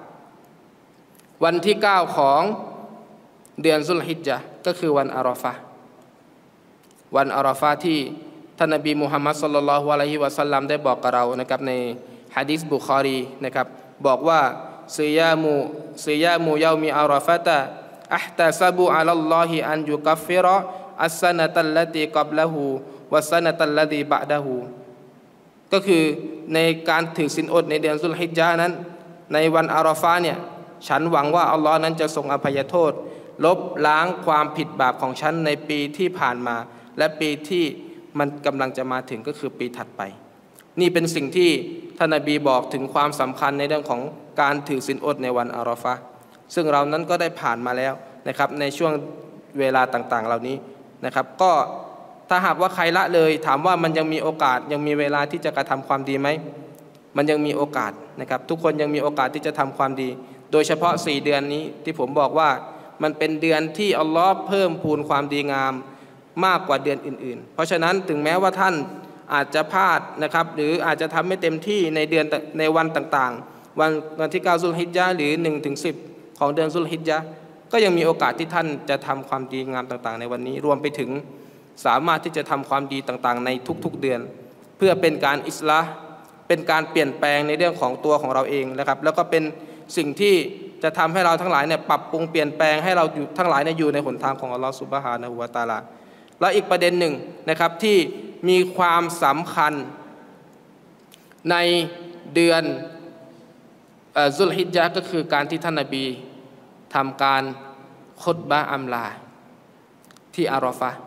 9วันที่9ของเดือนซุลฮิจญะห์ก็คือวันอาราฟะห์วันอาราฟะห์ที่ท่านนบีมุฮัมมัดศ็อลลัลลอฮุอะลัยฮิวะซัลลัมได้บอกกับเรานะครับในหะดีษบุคอรีนะครับบอกว่าซิยามูยามิอาราฟะตะอัห์ตะซะบุอะลัลลอฮิอันยุกัฟฟิรออัสซะนะตัลลตีกับละฮูวัสซะนะตัลลตีบะดะฮูก็คือในการถือศีลอดในเดือนซุลฮิจญะห์นั้นในวันอาราฟะห์เนี่ยฉันหวังว่าอัลลอฮ์นั้นจะทรงอภัยโทษลบล้างความผิดบาปของฉันในปีที่ผ่านมาและปีที่มันกำลังจะมาถึงก็คือปีถัดไปนี่เป็นสิ่งที่ท่านนบีบอกถึงความสำคัญในเรื่องของการถือศีลอดในวันอาราฟะห์ซึ่งเรานั้นก็ได้ผ่านมาแล้วนะครับในช่วงเวลาต่างๆเหล่านี้นะครับก็ถ้าหากว่าใครละเลยถามว่ามันยังมีโอกาสยังมีเวลาที่จะกระทำความดีไหมมันยังมีโอกาสนะครับทุกคนยังมีโอกาสที่จะทำความดีโดยเฉพาะ4เดือนนี้ที่ผมบอกว่ามันเป็นเดือนที่อัลลอฮ์เพิ่มพูนความดีงามมากกว่าเดือนอื่นๆเพราะฉะนั้นถึงแม้ว่าท่านอาจจะพลาดนะครับหรืออาจจะทำไม่เต็มที่ในวันต่างๆวันที่9ซุลฮิจญะห์หรือ 1-10 ของเดือนซุลฮิจญะห์ก็ยังมีโอกาสที่ท่านจะทำความดีงามต่างๆในวันนี้รวมไปถึงสามารถที่จะทำความดีต่างๆในทุกๆเดือนเพื่อเป็นการอิสลาห์เป็นการเปลี่ยนแปลงในเรื่องของตัวของเราเองนะครับแล้วก็เป็นสิ่งที่จะทำให้เราทั้งหลายเนี่ยปรับปรุงเปลี่ยนแปลงให้เราอยู่ทั้งหลายเนี่ยอยู่ในหนทางของอัลลอฮฺซุบฮานะฮูวะตะอาลาและอีกประเด็นหนึ่งนะครับที่มีความสำคัญในเดือนซุลฮิจญะห์ก็คือการที่ท่านนบีทำการคุตบะห์อัมลาที่อาราฟะห์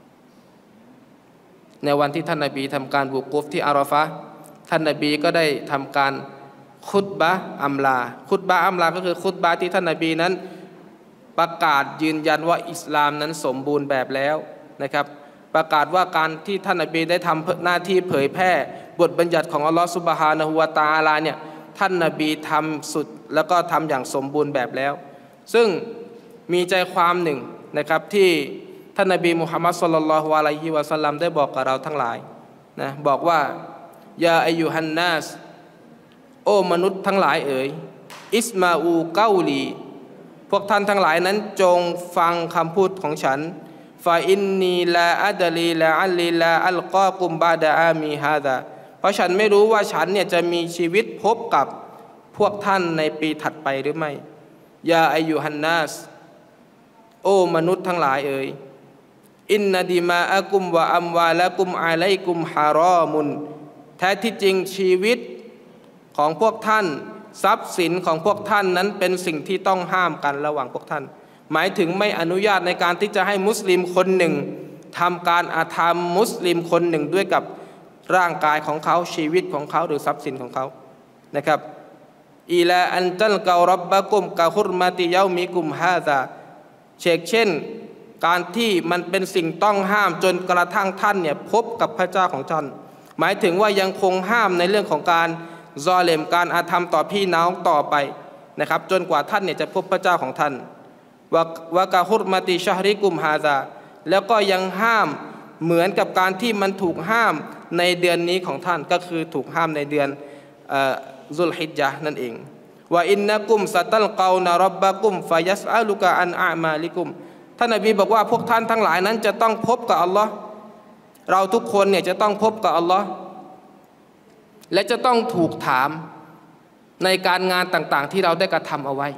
ในวันที่ท่านนบีทำการวุกูฟที่อาราฟะห์ท่านนบีก็ได้ทำการคุตบะห์อัมลาคุตบะห์อัมลาก็คือคุตบะห์ที่ท่านนบีนั้นประกาศยืนยันว่าอิสลามนั้นสมบูรณ์แบบแล้วนะครับประกาศว่าการที่ท่านนบีได้ทำหน้าที่เผยแพร่บทบัญญัติของอัลลอฮฺซุบฮานะฮูวะตะอาลาเนี่ยท่านนบีทำสุดแล้วก็ทำอย่างสมบูรณ์แบบแล้วซึ่งมีใจความหนึ่งนะครับที่ท่านนบีมุฮัมมัดศ็อลลัลลอฮุอะลัยฮิวะซัลลัมได้บอกกับเราทั้งหลายนะบอกว่ายาอายุฮันนัสโอ้มนุษย์ทั้งหลายเอ๋ยอิสมาอูเกาลีพวกท่านทั้งหลายนั้นจงฟังคำพูดของฉันฟาอินนีลาอัดลีลาอัลลีลาอัลกอกุมบาดาอามีฮาดาเพราะฉันไม่รู้ว่าฉันเนี่ยจะมีชีวิตพบกับพวกท่านในปีถัดไปหรือไม่ยาอายุฮันนัสโอ้มนุษย์ทั้งหลายเอ๋ยอินนาดิมาอะกุมวะอัมวาละกุมอะลัยกุมฮารอมุนแท้ที่จริงชีวิตของพวกท่านทรัพย์สินของพวกท่านนั้นเป็นสิ่งที่ต้องห้ามกันระหว่างพวกท่านหมายถึงไม่อนุญาตในการที่จะให้มุสลิมคนหนึ่งทำการอาธรรมมุสลิมคนหนึ่งด้วยกับร่างกายของเขาชีวิตของเขาหรือทรัพย์สินของเขานะครับอีลาอันตัลกอรับบะกุมกะฮุรมาติยามิกุมฮาซาเช่นการที่มันเป็นสิ่งต้องห้ามจนกระทั่งท่านเนี่ยพบกับพระเจ้าของท่านหมายถึงว่ายังคงห้ามในเรื่องของการซอเลมการอาธรรมต่อพี่น้องต่อไปนะครับจนกว่าท่านเนี่ยจะพบพระเจ้าของท่านวะกะฮุรมาติชะฮริกุมฮาซาแล้วก็ยังห้ามเหมือนกับการที่มันถูกห้ามในเดือนนี้ของท่านก็คือถูกห้ามในเดือนซุลฮิจญะห์นั่นเองว่าอินนะกุมซะตัลกาวนะร็อบบะกุมฟะยัสอะลุกะอันอามาลิกุมท่านนบีบอกว่าพวกท่านทั้งหลายนั้นจะต้องพบกับอัลลอฮ์เราทุกคนเนี่ยจะต้องพบกับอัลลอฮ์และจะต้องถูกถามในการงานต่างๆที่เราได้กระทำเอาไว้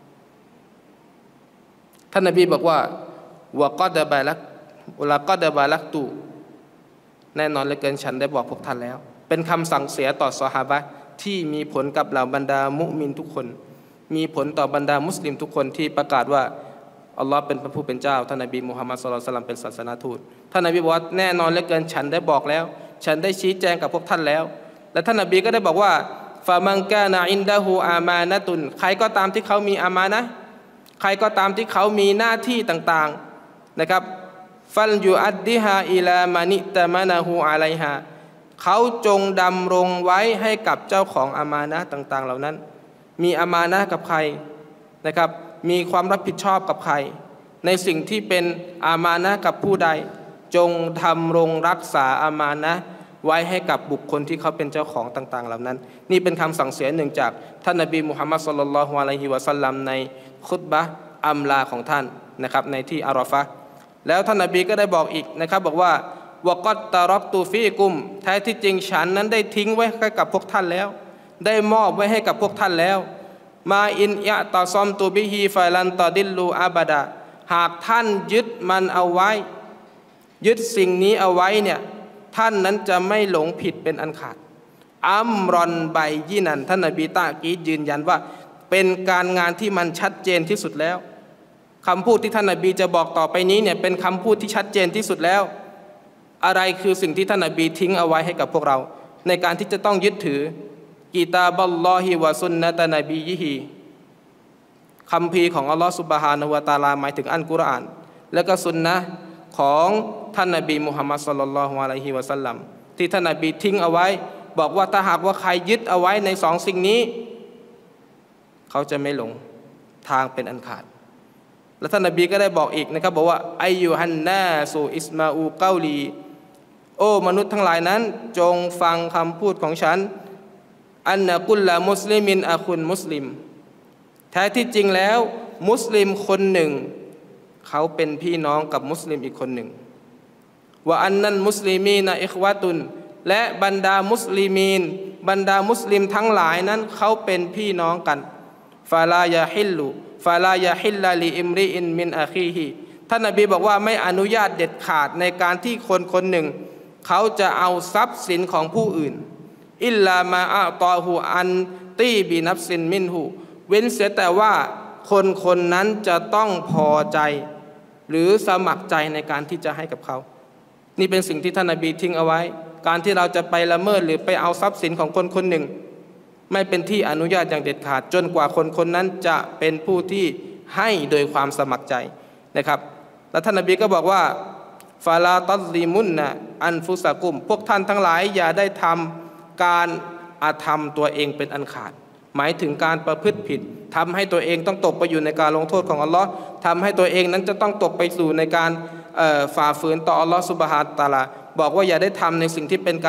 ท่านนบีบอกว่าวะกอดบะลักละกอดบะลักตุแน่นอนเหลือเกินฉันได้บอกพวกท่านแล้วเป็นคำสั่งเสียต่อซอฮาบะห์ที่มีผลกับเหล่าบรรดามุมินทุกคนมีผลต่อบรรดามุสลิมทุกคนที่ประกาศว่าอัลลอฮ์เป็นพระผู้เป็นเจ้าท่านนบีมุฮัมมัดศ็อลลัลลอฮุอะลัยฮิวะซัลลัมเป็นศาสนาทูตท่านนบีบอกว่าแน่นอนเหลือเกินฉันได้บอกแล้วฉันได้ชี้แจงกับพวกท่านแล้วและท่านนบีก็ได้บอกว่าฟะมันกานะอินดะฮูอามานะตุนใครก็ตามที่เขามีอามานะห์ใครก็ตามที่เขามีหน้าที่ต่างๆนะครับฟัลยูอัดดิฮาอิลามานิตะมานะฮูอะลัยฮาเขาจงดำรงไว้ให้กับเจ้าของอามานะห์ต่างๆเหล่านั้นมีอามานะห์กับใครนะครับมีความรับผิดชอบกับใครในสิ่งที่เป็นอามานะห์กับผู้ใดจงดำรงรักษาอามานะห์ไว้ให้กับบุคคลที่เขาเป็นเจ้าของต่างๆเหล่านั้นนี่เป็นคำสั่งเสียหนึ่งจากท่านนบีมุฮัมมัดศ็อลลัลลอฮุอะลัยฮิวะซัลลัมในคุตบะห์อัมลาของท่านนะครับในที่อาราฟะห์แล้วท่านนบีก็ได้บอกอีกนะครับบอกว่าวะกัตตะรักตุฟีกุมแท้ที่จริงฉันนั้นได้ทิ้งไว้ให้กับพวกท่านแล้วได้มอบไว้ให้กับพวกท่านแล้วมาอินยะตะซอมตุบิฮีฟะลันตะดิลลูอาบะดาหากท่านยึดมันเอาไว้ยึดสิ่งนี้เอาไว้เนี่ยท่านนั้นจะไม่หลงผิดเป็นอันขาดอัมรอนใบยี่นันท่านนบีตะกี้ยืนยันว่าเป็นการงานที่มันชัดเจนที่สุดแล้วคำพูดที่ท่านนบีจะบอกต่อไปนี้เนี่ยเป็นคำพูดที่ชัดเจนที่สุดแล้วอะไรคือสิ่งที่ท่านนบีทิ้งเอาไว้ให้กับพวกเราในการที่จะต้องยึดถือกิตาบัลลอฮิวะซุนนะตะนบียิฮีคัมภีร์ของอัลลอฮฺซุบฮานะฮูวะตะอาลาหมายถึงอัลกุรอานและก็ซุนนะห์ของท่านนบีมุฮัมมัดศ็อลลัลลอฮุอะลัยฮิวะซัลลัมที่ท่านนบีทิ้งเอาไว้บอกว่าถ้าหากว่าใครยึดเอาไว้ในสองสิ่งนี้เขาจะไม่หลงทางเป็นอันขาดและท่านนบีก็ได้บอกอีกนะครับบอกว่าอัยยูฮันนาสูอิสมาอูเกาลีโอ้มนุษย์ทั้งหลายนั้นจงฟังคำพูดของฉันอันนะกุลละมุสลิมินอะคุนมุสลิมแท้ที่จริงแล้วมุสลิมคนหนึ่งเขาเป็นพี่น้องกับมุสลิมอีกคนหนึ่งว่าอันนั้นมุสลิมีนะอิควะตุนและบรรดามุสลิมีนบรรดามุสลิมทั้งหลายนั้นเขาเป็นพี่น้องกันฟาลายาฮิลลุฟาลายาฮิลลาลิอิมรีอินมินอาคีฮีท่านนบีบอกว่าไม่อนุญาตเด็ดขาดในการที่คนคนหนึ่งเขาจะเอาทรัพย์สินของผู้อื่นอิลลามาอะตอฮูอันตีบินับซินมินหูเว้นเสียแต่ว่าคนคนนั้นจะต้องพอใจหรือสมัครใจในการที่จะให้กับเขานี่เป็นสิ่งที่ท่านนบีทิ้งเอาไว้การที่เราจะไปละเมิดหรือไปเอาทรัพย์สินของคนคนหนึ่งไม่เป็นที่อนุญาตอย่างเด็ดขาดจนกว่าคนคนนั้นจะเป็นผู้ที่ให้โดยความสมัครใจนะครับและท่านนบีก็บอกว่าฟาลาตัซลิมุนนะอันฟุสะกุมพวกท่านทั้งหลายอย่าได้ทำการอาธรรมตัวเองเป็นอันขาดหมายถึงการประพฤติผิดทำให้ตัวเองต้องตกไปอยู่ในการลงโทษของอัลลอฮ์ทำให้ตัวเองนั้นจะต้องตกไปสู่ในการฝ่าฝืนต่ออัลลอฮ์ซุบฮานะฮูวะตะอาลาบอกว่าอย่าได้ทำในสิ่งที่เป็นการ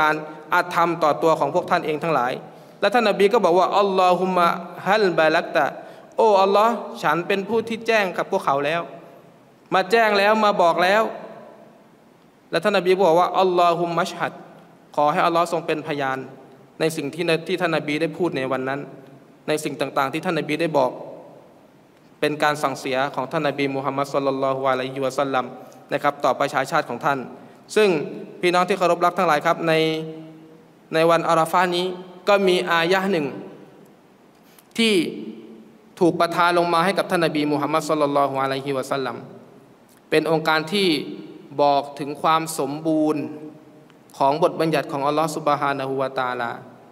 อาธรรมต่อตัวของพวกท่านเองทั้งหลายและท่านนบีก็บอกว่าอัลลอฮุมะฮัลบาลักตะโอ้อัลลอฮ์ฉันเป็นผู้ที่แจ้งกับพวกเขาแล้วมาแจ้งแล้วมาบอกแล้วและท่านนบีบอกว่าอัลลอฮุมมัชฮัดขอให้อัลลอฮ์ทรงเป็นพยานในสิ่งที่ท่านนบีได้พูดในวันนั้นในสิ่งต่างๆที่ท่านนบีได้บอกเป็นการสั่งเสียของท่านนบีมุฮัมมัดศ็อลลัลลอฮุอะลัยฮิวะซัลลัมนะครับต่อประชาชาติของท่านซึ่งพี่น้องที่เคารพรักทั้งหลายครับในวันอาราฟานี้ก็มีอายะห์หนึ่งที่ถูกประทานลงมาให้กับท่านนบีมุฮัมมัดศ็อลลัลลอฮุอะลัยฮิวะซัลลัมเป็นองค์การที่บอกถึงความสมบูรณ์ของบทบัญญัติของอัลลอฮฺซุบฮานะฮูวะตะอาลา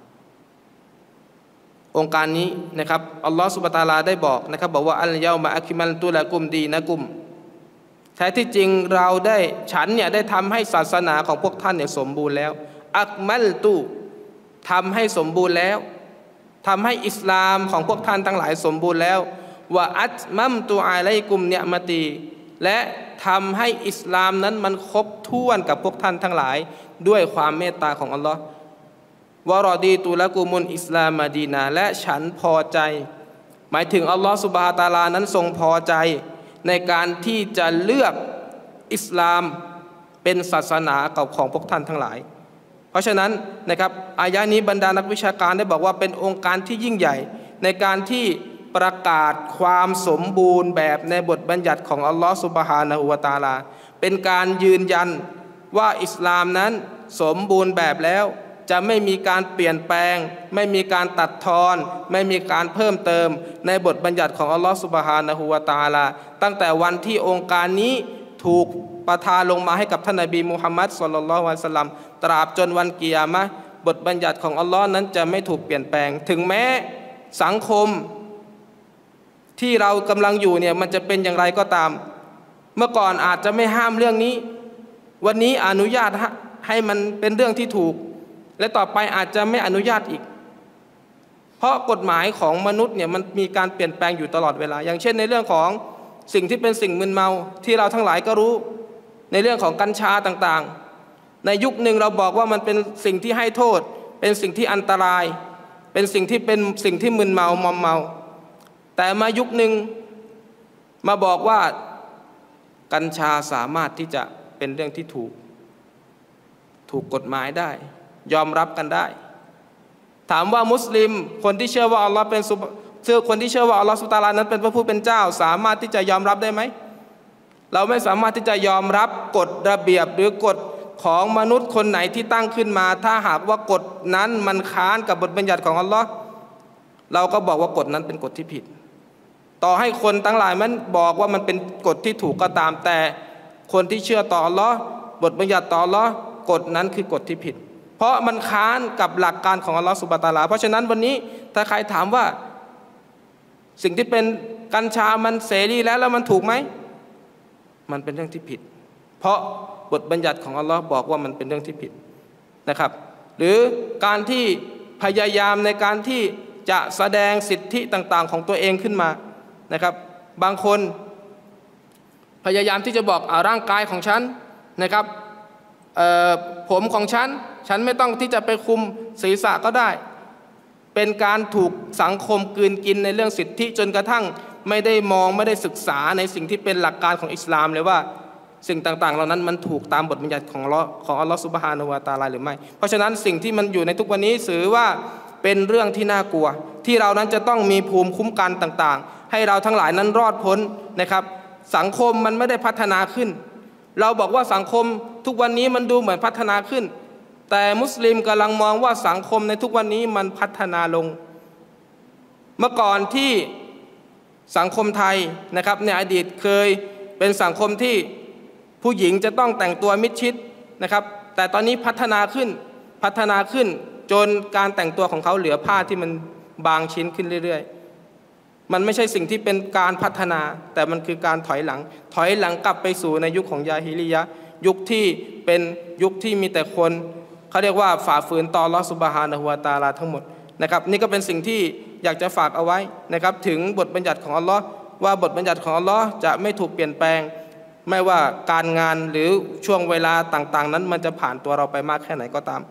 องค์การนี้นะครับอัลลอฮฺซุบฮานะฮูวะตะอาลาได้บอกนะครับบอกว่าอัลยอมะอักมัลตุละกุมดีนะกุมแท้ที่จริงเราได้ฉันเนี่ยได้ทำให้ศาสนาของพวกท่านเนี่ยสมบูรณ์แล้วอักมัลตุทำให้สมบูรณ์แล้วทำให้อิสลามของพวกท่านทั้งหลายสมบูรณ์แล้ววะอัตมัมตุอะลัยกุมเนียมะตีและทำให้อิสลามนั้นมันครบถ้วนกับพวกท่านทั้งหลายด้วยความเมตตาของอัลลอฮ์วะรอดีตุละกุมุลอิสลามมะดีนาและฉันพอใจหมายถึงอัลลอฮ์ซุบฮานะฮูวะตะอาลานั้นทรงพอใจในการที่จะเลือกอิสลามเป็นศาสนาของพวกท่านทั้งหลายเพราะฉะนั้นนะครับอายะนี้บรรดานักวิชาการได้บอกว่าเป็นองค์การที่ยิ่งใหญ่ในการที่ประกาศความสมบูรณ์แบบในบทบัญญัติของอัลลอฮฺซุบฮานะฮูวะตะอาลาเป็นการยืนยันว่าอิสลามนั้นสมบูรณ์แบบแล้วจะไม่มีการเปลี่ยนแปลงไม่มีการตัดทอนไม่มีการเพิ่มเติมในบทบัญญัติของอัลลอฮฺซุบฮานะฮูวะตะอาลาตั้งแต่วันที่องค์การนี้ถูกประทานลงมาให้กับท่านนบีมุฮัมมัดศ็อลลัลลอฮุอะลัยฮิวะซัลลัมตราบจนวันกิยามะห์บทบัญญัติของอัลลอฮ์นั้นจะไม่ถูกเปลี่ยนแปลงถึงแม้สังคมที่เรากำลังอยู่เนี่ยมันจะเป็นอย่างไรก็ตามเมื่อก่อนอาจจะไม่ห้ามเรื่องนี้วันนี้อนุญาตให้มันเป็นเรื่องที่ถูกและต่อไปอาจจะไม่อนุญาตอีกเพราะกฎหมายของมนุษย์เนี่ยมันมีการเปลี่ยนแปลงอยู่ตลอดเวลาอย่างเช่นในเรื่องของสิ่งที่เป็นสิ่งมึนเมาที่เราทั้งหลายก็รู้ในเรื่องของกัญชาต่างๆในยุคหนึ่งเราบอกว่ามันเป็นสิ่งที่ให้โทษเป็นสิ่งที่อันตรายเป็นสิ่งที่มึนเมามอมเมาแต่มายุคหนึ่งมาบอกว่ากัญชาสามารถที่จะเป็นเรื่องที่ถูกกฎหมายได้ยอมรับกันได้ถามว่ามุสลิมคนที่เชื่อว่าอัลลอฮ์เป็นคนที่เชื่อว่าอัลลอฮ์ซุบฮานะฮูวะตะอาลานั้นเป็นพระผู้เป็นเจ้าสามารถที่จะยอมรับได้ไหมเราไม่สามารถที่จะยอมรับกฎระเบียบหรือกฎของมนุษย์คนไหนที่ตั้งขึ้นมาถ้าหากว่ากฎนั้นมันค้านกับบทบัญญัติของอัลลอฮ์เราก็บอกว่ากฎนั้นเป็นกฎที่ผิดต่อให้คนทั้งหลายมันบอกว่ามันเป็นกฎที่ถูกก็ตามแต่คนที่เชื่อต่ออัลลอฮ์บทบัญญัติต่ออัลลอฮ์กฎนั้นคือกฎที่ผิดเพราะมันค้านกับหลักการของอัลลอฮ์ซุบฮานะฮูวะตะอาลาเพราะฉะนั้นวันนี้ถ้าใครถามว่าสิ่งที่เป็นกัญชามันเสรีแล้วมันถูกไหมมันเป็นเรื่องที่ผิดเพราะบทบัญญัติของอัลลอฮ์บอกว่ามันเป็นเรื่องที่ผิดนะครับหรือการที่พยายามในการที่จะแสดงสิทธิต่างๆของตัวเองขึ้นมานะครับบางคนพยายามที่จะบอกร่างกายของฉันนะครับผมของฉันไม่ต้องที่จะไปคุมศีรษะก็ได้เป็นการถูกสังคมกลืนกินในเรื่องสิทธิจนกระทั่งไม่ได้มองไม่ได้ศึกษาในสิ่งที่เป็นหลักการของอิสลามเลยว่าสิ่งต่างๆเหล่านั้นมันถูกตามบทบัญญัติของอัลลอฮ์ซุบฮานะฮูวะตะอาลาหรือไม่เพราะฉะนั้นสิ่งที่มันอยู่ในทุกวันนี้ถือว่าเป็นเรื่องที่น่ากลัวที่เรานั้นจะต้องมีภูมิคุ้มกันต่างๆให้เราทั้งหลายนั้นรอดพ้นนะครับสังคมมันไม่ได้พัฒนาขึ้นเราบอกว่าสังคมทุกวันนี้มันดูเหมือนพัฒนาขึ้นแต่มุสลิมกำลังมองว่าสังคมในทุกวันนี้มันพัฒนาลงเมื่อก่อนที่สังคมไทยนะครับในอดีตเคยเป็นสังคมที่ผู้หญิงจะต้องแต่งตัวมิดชิดนะครับแต่ตอนนี้พัฒนาขึ้นจนการแต่งตัวของเขาเหลือผ้าที่มันบางชิ้นขึ้นเรื่อยๆมันไม่ใช่สิ่งที่เป็นการพัฒนาแต่มันคือการถอยหลังกลับไปสู่ในยุคของยาฮิลิยะห์ยุคที่เป็นยุคที่มีแต่คนเขาเรียกว่าฝ่าฝืนต่ออัลเลาะห์ซุบฮานะฮูวะตะอาลาทั้งหมดนะครับนี่ก็เป็นสิ่งที่อยากจะฝากเอาไว้นะครับถึงบทบัญญัติของอัลเลาะห์ว่าบทบัญญัติของอัลเลาะห์จะไม่ถูกเปลี่ยนแปลงไม่ว่าการงานหรือช่วงเวลาต่างๆนั้นมันจะผ่านตัวเราไปมากแค่ไหนก็ตาม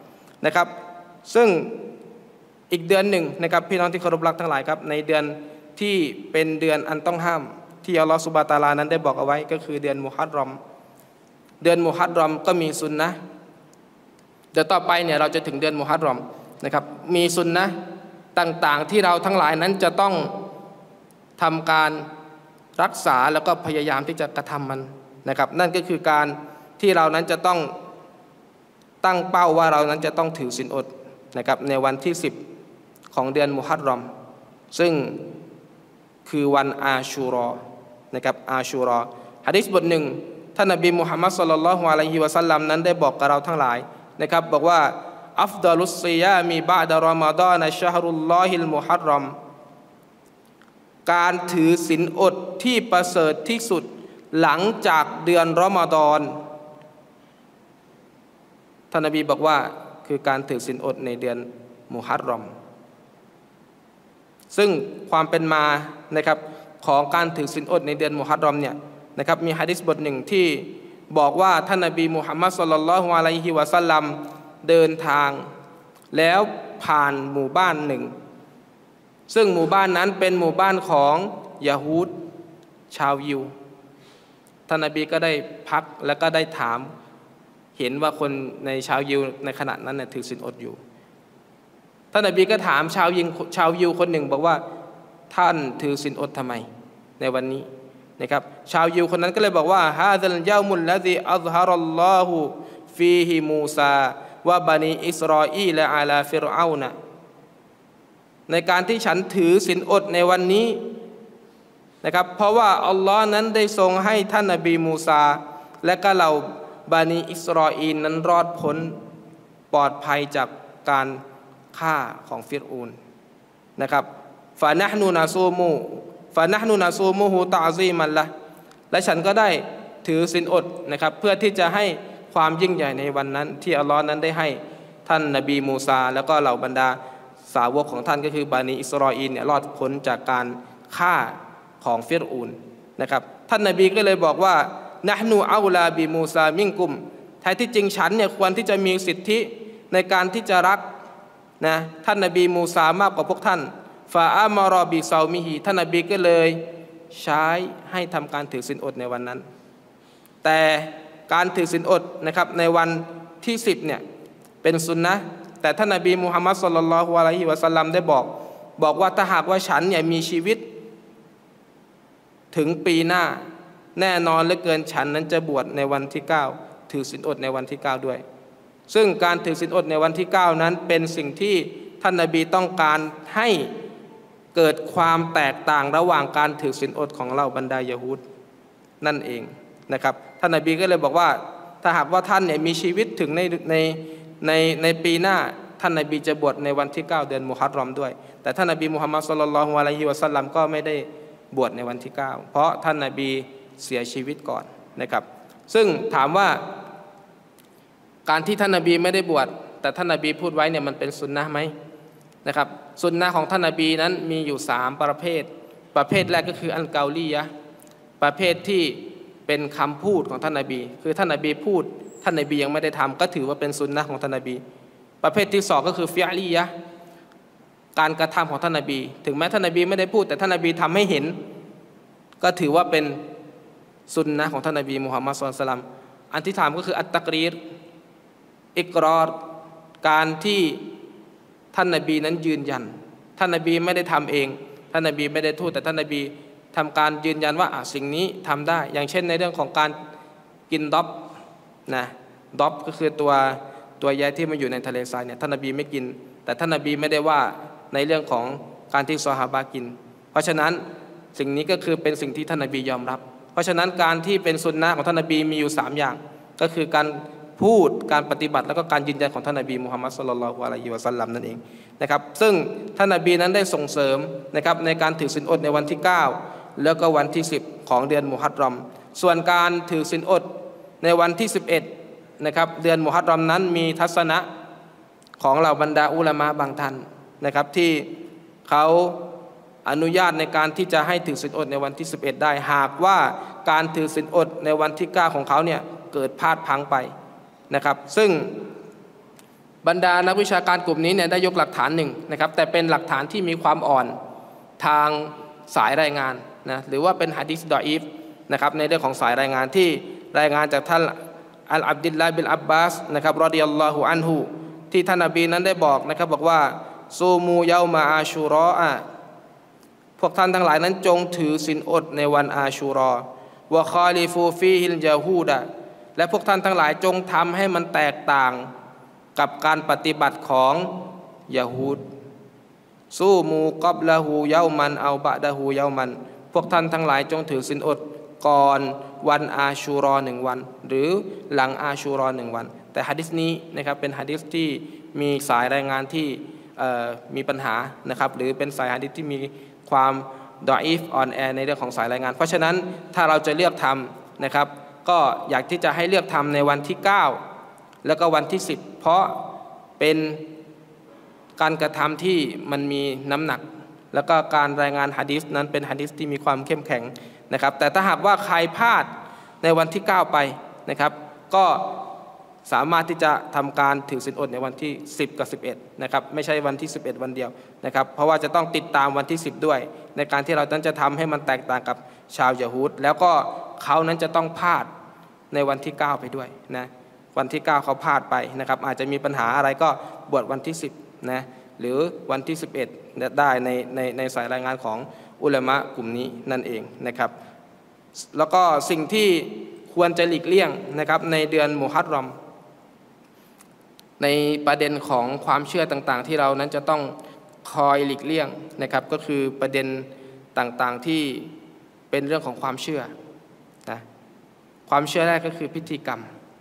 นะครับซึ่งอีกเดือนหนึ่งนะครับพี่น้องที่เคารพรักทั้งหลายครับในเดือนที่เป็นเดือนอันต้องห้ามที่อัลลอฮฺซุบฮานะฮูวะตะอาลานั้นได้บอกเอาไว้ก็คือเดือนมุฮัรรอมเดือนมุฮัรรอมก็มีสุนนะเดี๋ยวต่อไปเนี่ยเราจะถึงเดือนมุฮัรรอมนะครับมีสุนนะต่างๆที่เราทั้งหลายนั้นจะต้องทำการรักษาแล้วก็พยายามที่จะกระทำมันนะครับนั่นก็คือการที่เรานั้นจะต้องตั้งเป้าว่าเรานั้นจะต้องถือศีลอดนะครับในวันที่10ของเดือนมุฮัรรอมซึ่งคือวันอาชูรอนะครับอาชูรอหะดีษบทหนึ่งท่านนบีมุฮัมมัดศ็อลลัลลอฮุอะลัยฮิวะซัลลัมนั้นได้บอกกับเราทั้งหลายนะครับบอกว่าอัฟฎอลุศซิยามิบะอ์ดะรอมฎอนชะฮรุลลอฮิลมุฮัรรอมการถือศีลอดที่ประเสริฐที่สุดหลังจากเดือนรอมฎอนท่านนบีบอกว่าคือการถือศีลอดในเดือนมุฮัรรอมซึ่งความเป็นมานะครับของการถือศีลอดในเดือนมุฮัรรอมเนี่ยนะครับมีหะดีษบทหนึ่งที่บอกว่าท่านนบีมุฮัมมัดศ็อลลัลลอฮุอะลัยฮิวะซัลลัมเดินทางแล้วผ่านหมู่บ้านหนึ่งซึ่งหมู่บ้านนั้นเป็นหมู่บ้านของยะฮูดชาวยิวท่านนบีก็ได้พักแล้วก็ได้ถามเห็นว่าคนในชาวยิวในขณะนั้นถือศีลอดอยู่ท่านนบีก็ถามชาวยิวคนหนึ่งบอกว่าท่านถือศีลอดทำไมในวันนี้นะครับชาวยิวคนนั้นก็เลยบอกว่าฮาซัลยามุลลซีอัซฮารัลลอฮุฟีฮิมูซาวะบานีอิสราอีลอะลาฟิรเอานะในการที่ฉันถือศีลอดในวันนี้นะครับเพราะว่าอัลลอฮ์นั้นได้ทรงให้ท่านนบีมูซาและก็เหล่าบานีอิสราอีลนั้นรอดพ้นปลอดภัยจากการฆ่าของฟิรอูนนะครับฟะนะห์นูนาซูมูฮูตะอซีมันละและฉันก็ได้ถือศีลอดนะครับเพื่อที่จะให้ความยิ่งใหญ่ในวันนั้นที่อัลลอฮ์นั้นได้ให้ท่านนบีมูซาแล้วก็เหล่าบรรดาสาวกของท่านก็คือบานีอิสราอีลเนี่ยรอดพ้นจากการฆ่าของฟิรอูนนะครับท่านนบีก็เลยบอกว่านะห์นูเอาลาบิมูซามิงกุมแท้ที่จริงฉันเนี่ยควรที่จะมีสิทธิในการที่จะรักนะท่านนบีมูซามากกว่าพวกท่านฟาอามารอบิซามิฮีท่านนบีก็เลยใช้ให้ทำการถือศีลอดในวันนั้นแต่การถือศีลอดนะครับในวันที่10เนี่ยเป็นสุนนะแต่ท่านนบีมุฮัมมัดศ็อลลัลลอฮุอะลัยฮิวะซัลลัมได้บอกว่าถ้าหากว่าฉันเนี่ยมีชีวิตถึงปีหน้าแน่นอนเหลือเกินฉันนั้นจะบวชในวันที่9ถือศีลอดในวันที่9ด้วยซึ่งการถือศีลอดในวันที่9นั้นเป็นสิ่งที่ท่านนบีต้องการให้เกิดความแตกต่างระหว่างการถือศีลอดของเหล่าบรรดายะฮูดนั่นเองนะครับท่านนบีก็เลยบอกว่าถ้าหากว่าท่านเนี่ยมีชีวิตถึงในปีหน้าท่านนบีจะบวชในวันที่9เดือนมุฮัรรอมด้วยแต่ท่านนบีมุฮัมมัดศ็อลลัลลอฮุอะลัยฮิวะซัลลัมก็ไม่ได้บวชในวันที่9เพราะท่านนบีเสียชีวิตก่อนนะครับซึ่งถามว่าการที่ท่านนบีไม่ได้บวชแต่ท่านนบีพูดไว้เนี่ยมันเป็นสุนนะไหมนะครับสุนนะของท่านนบีนั้นมีอยู่3ประเภทแรกก็คืออัลกาลียะประเภทที่เป็นคำพูดของท่านนบีคือท่านนบีพูดท่านนบียังไม่ได้ทำก็ถือว่าเป็นสุนนะของท่านนบีประเภทที่2ก็คือฟิอลียะการกระทำของท่านนบีถึงแม้ท่านนบีไม่ได้พูดแต่ท่านนบีทำให้เห็นก็ถือว่าเป็นสุนนะของท่านนบีมุฮัมมัดศ็อลลัลลอฮุอะลัยฮิวะซัลลัมอันที่ถามก็คืออัตตักรีรอิกรอรการที่ท่านนบีนั้นยืนยันท่านนบีไม่ได้ทำเองท่านนบีไม่ได้พูดแต่ท่านนบีทำการยืนยันว่าสิ่งนี้ทำได้อย่างเช่นในเรื่องของการกินดอบนะดอบก็คือตัวใยที่มันอยู่ในทะเลทรายเนี่ยท่านนบีไม่กินแต่ท่านนบีไม่ได้ว่าในเรื่องของการที่ซอฮาบะกินเพราะฉะนั้นสิ่งนี้ก็คือเป็นสิ่งที่ท่านนบียอมรับเพราะฉะนั้นการที่เป็นสุนนะของท่านนบีมีอยู่3อย่างก็คือการพูดการปฏิบัติแล้วก็การยืนยันของท่านนบีมุฮัมมัดศ็อลลัลลอฮุอะลัยฮิวะซัลลัมนั่นเองนะครับซึ่งท่านนบีนั้นได้ส่งเสริมนะครับในการถือศีลอดในวันที่9แล้วก็วันที่10ของเดือนมุฮัรรอมส่วนการถือศีลอดในวันที่11นะครับเดือนมุฮัรรอมนั้นมีทัศนะของเหล่าบรรดาอุลามะบางท่านนะครับที่เขาอนุญาตในการที่จะให้ถือศีลอดในวันที่11ได้หากว่าการถือศีลอดในวันที่9ของเขาเนี่ยเกิดพลาดพลั้งไปนะครับซึ่งบรรดานักวิชาการกลุ่มนี้เนี่ยได้ยกหลักฐานหนึ่งนะครับแต่เป็นหลักฐานที่มีความอ่อนทางสายรายงานนะหรือว่าเป็นหะดีษดออีฟนะครับในเรื่องของสายรายงานที่รายงานจากท่านอับดุลลาห์บินอับบาสนะครับรอฎิยัลลอฮุอันฮุที่ท่านนบีนั้นได้บอกนะครับบอกว่าซูมูเยามาอาชูรออะพวกท่านทั้งหลายนั้นจงถือศีลอดในวันอาชูรอวะคอลิฟูฟีฮิลยาฮูดะและพวกท่านทั้งหลายจงทำให้มันแตกต่างกับการปฏิบัติของยะฮูดซูมูกอบละฮูเยามันเอาบะดะฮูเยามันพวกท่านทั้งหลายจงถือศีลอดก่อนวันอาชูรอหนึ่งวันหรือหลังอาชูรอหนึ่งวันแต่หะดีษนี้นะครับเป็นหะดีษที่มีสายรายงานที่มีปัญหานะครับหรือเป็นสายหะดีษที่มีความดออีฟออนแอในเรื่องของสายรายงานเพราะฉะนั้นถ้าเราจะเลือกทำนะครับก็อยากที่จะให้เลือกทำในวันที่9แล้วก็วันที่10เพราะเป็นการกระทำที่มันมีน้ำหนักแล้วก็การรายงานหะดีษนั้นเป็นหะดีษที่มีความเข้มแข็งนะครับแต่ถ้าหากว่าใครพลาดในวันที่9ไปนะครับก็สามารถที่จะทำการถือศีลอดในวันที่10กับ11นะครับไม่ใช่วันที่11วันเดียวนะครับเพราะว่าจะต้องติดตามวันที่10ด้วยในการที่เรานั้นจะทำให้มันแตกต่างกับชาวยะฮูดแล้วก็เขานั้นจะต้องพลาดในวันที่9ไปด้วยนะวันที่9เขาพลาดไปนะครับอาจจะมีปัญหาอะไรก็บวชวันที่10นะหรือวันที่11ได้ในสายรายงานของอุลามะกลุ่มนี้นั่นเองนะครับแล้วก็สิ่งที่ควรจะหลีกเลี่ยงนะครับในเดือนมุฮัรรอมในประเด็นของความเชื่อต่างๆที่เรานั้นจะต้องคอยหลีกเลี่ยงนะครับก็คือประเด็นต่างๆที่เป็นเรื่องของความเชื่อนะความเชื่อแรกก็คือพิธีกรรม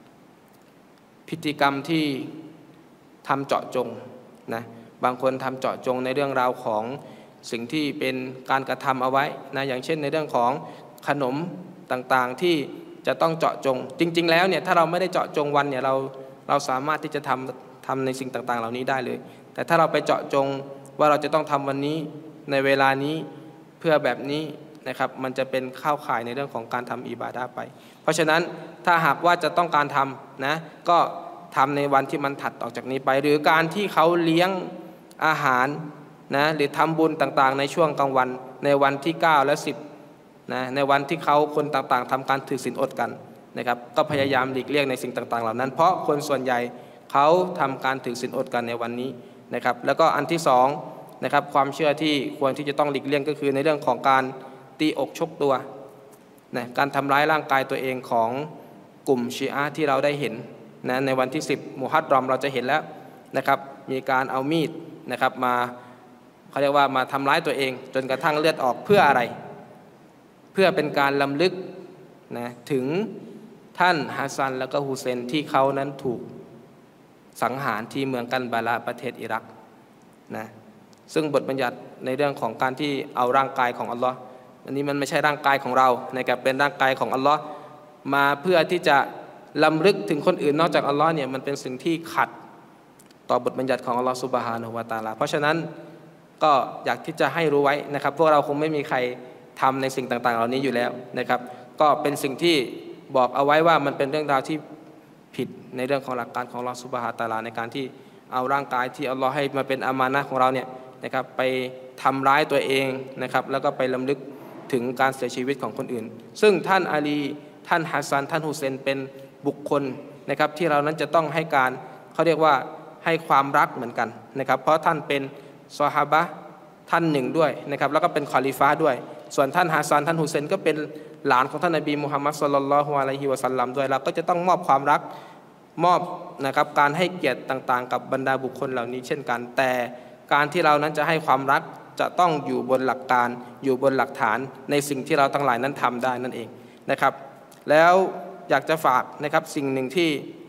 ที่ทำเจาะจงนะบางคนทำเจาะจงในเรื่องราวของสิ่งที่เป็นการกระทำเอาไว้นะอย่างเช่นในเรื่องของขนมต่างๆที่จะต้องเจาะจงจริงๆแล้วเนี่ยถ้าเราไม่ได้เจาะจงวันเนี่ยเราสามารถที่จะทำในสิ่งต่างๆเหล่านี้ได้เลยแต่ถ้าเราไปเจาะจงว่าเราจะต้องทำวันนี้ในเวลานี้เพื่อแบบนี้นะครับมันจะเป็นเข้าข่ายในเรื่องของการทำอิบาดะห์ไปเพราะฉะนั้นถ้าหากว่าจะต้องการทำนะก็ทำในวันที่มันถัดออกจากนี้ไปหรือการที่เขาเลี้ยงอาหารนะหรือทำบุญต่างๆในช่วงกลางวันในวันที่9และ10นะในวันที่เขาคนต่างๆทำการถือศีลอดกันนะครับก็พยายามหลีกเลี่ยงในสิ่งต่างๆเหล่านั้นเพราะคนส่วนใหญ่เขาทำการถือศีลอดกันในวันนี้นะครับแล้วก็อันที่สองนะครับความเชื่อที่ควรที่จะต้องหลีกเลี่ยงก็คือในเรื่องของการตีอกชกตัวนะการทำร้ายร่างกายตัวเองของกลุ่มชีอะห์ที่เราได้เห็นนะในวันที่10มุฮัรรอมเราจะเห็นแล้วนะครับมีการเอามีดนะครับมาเขาเรียกว่ามาทำร้ายตัวเองจนกระทั่งเลือดออกเพื่ออะไรเพื่อเป็นการลำลึกนะถึงท่านฮัสซันและก็ฮุเซนที่เขานั้นถูกสังหารที่เมืองกันบาลาประเทศอิรักนะซึ่งบทบัญญัติในเรื่องของการที่เอาร่างกายของอัลลอฮ์อันนี้มันไม่ใช่ร่างกายของเรานะครับเป็นร่างกายของอัลลอฮ์มาเพื่อที่จะลำลึกถึงคนอื่นนอกจากอัลลอฮ์เนี่ยมันเป็นสิ่งที่ขัดต่อบทบัญญัติของอัลลอฮ์ซุบฮานะฮูวะตะอาลาเพราะฉะนั้นก็อยากที่จะให้รู้ไว้นะครับพวกเราคงไม่มีใครทำในสิ่งต่างๆเหล่านี้อยู่แล้วนะครับก็เป็นสิ่งที่บอกเอาไว้ว่ามันเป็นเรื่องราวที่ผิดในเรื่องของหลักการของอัลลอฮ์ซุบฮานะฮูวะตะอาลาในการที่เอาร่างกายที่อัลลอฮ์ให้มาเป็นอามานะห์ของเราเนี่ยนะครับไปทำร้ายตัวเองนะครับแล้วก็ไปลำลึกถึงการเสียชีวิตของคนอื่นซึ่งท่านอาลีท่านฮัสซันท่านฮุเซนเป็นบุคคลนะครับที่เรานั้นจะต้องให้การเขาเรียกว่าให้ความรักเหมือนกันนะครับเพราะท่านเป็นซอฮาบะห์ท่านหนึ่งด้วยนะครับแล้วก็เป็นคอลิฟะห์ด้วยส่วนท่านฮัสซันท่านฮุเซนก็เป็นหลานของท่านนบีมุฮัมมัดศ็อลลัลลอฮุอะลัยฮิวะซัลลัมด้วยเราก็จะต้องมอบความรักมอบนะครับการให้เกียรติต่างๆกับบรรดาบุคคลเหล่านี้เช่นกันแต่การที่เรานั้นจะให้ความรักจะต้องอยู่บนหลักการอยู่บนหลักฐานในสิ่งที่เราทั้งหลายนั้นทำได้นั่นเองนะครับแล้วอยากจะฝากนะครับสิ่งหนึ่งที่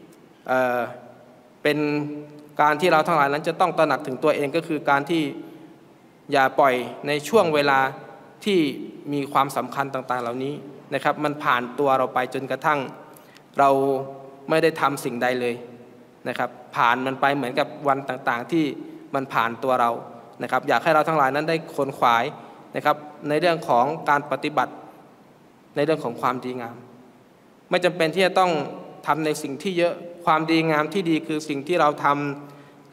เป็นการที่เราทั้งหลายนั้นจะต้องตระหนักถึงตัวเองก็คือการที่อย่าปล่อยในช่วงเวลาที่มีความสำคัญต่างๆเหล่านี้นะครับมันผ่านตัวเราไปจนกระทั่งเราไม่ได้ทำสิ่งใดเลยนะครับผ่านมันไปเหมือนกับวันต่างๆที่มันผ่านตัวเรานะครับอยากให้เราทั้งหลายนั้นได้ขวนขวายนะครับในเรื่องของการปฏิบัติในเรื่องของความดีงามไม่จำเป็นที่จะต้องทำในสิ่งที่เยอะความดีงามที่ดีคือสิ่งที่เราท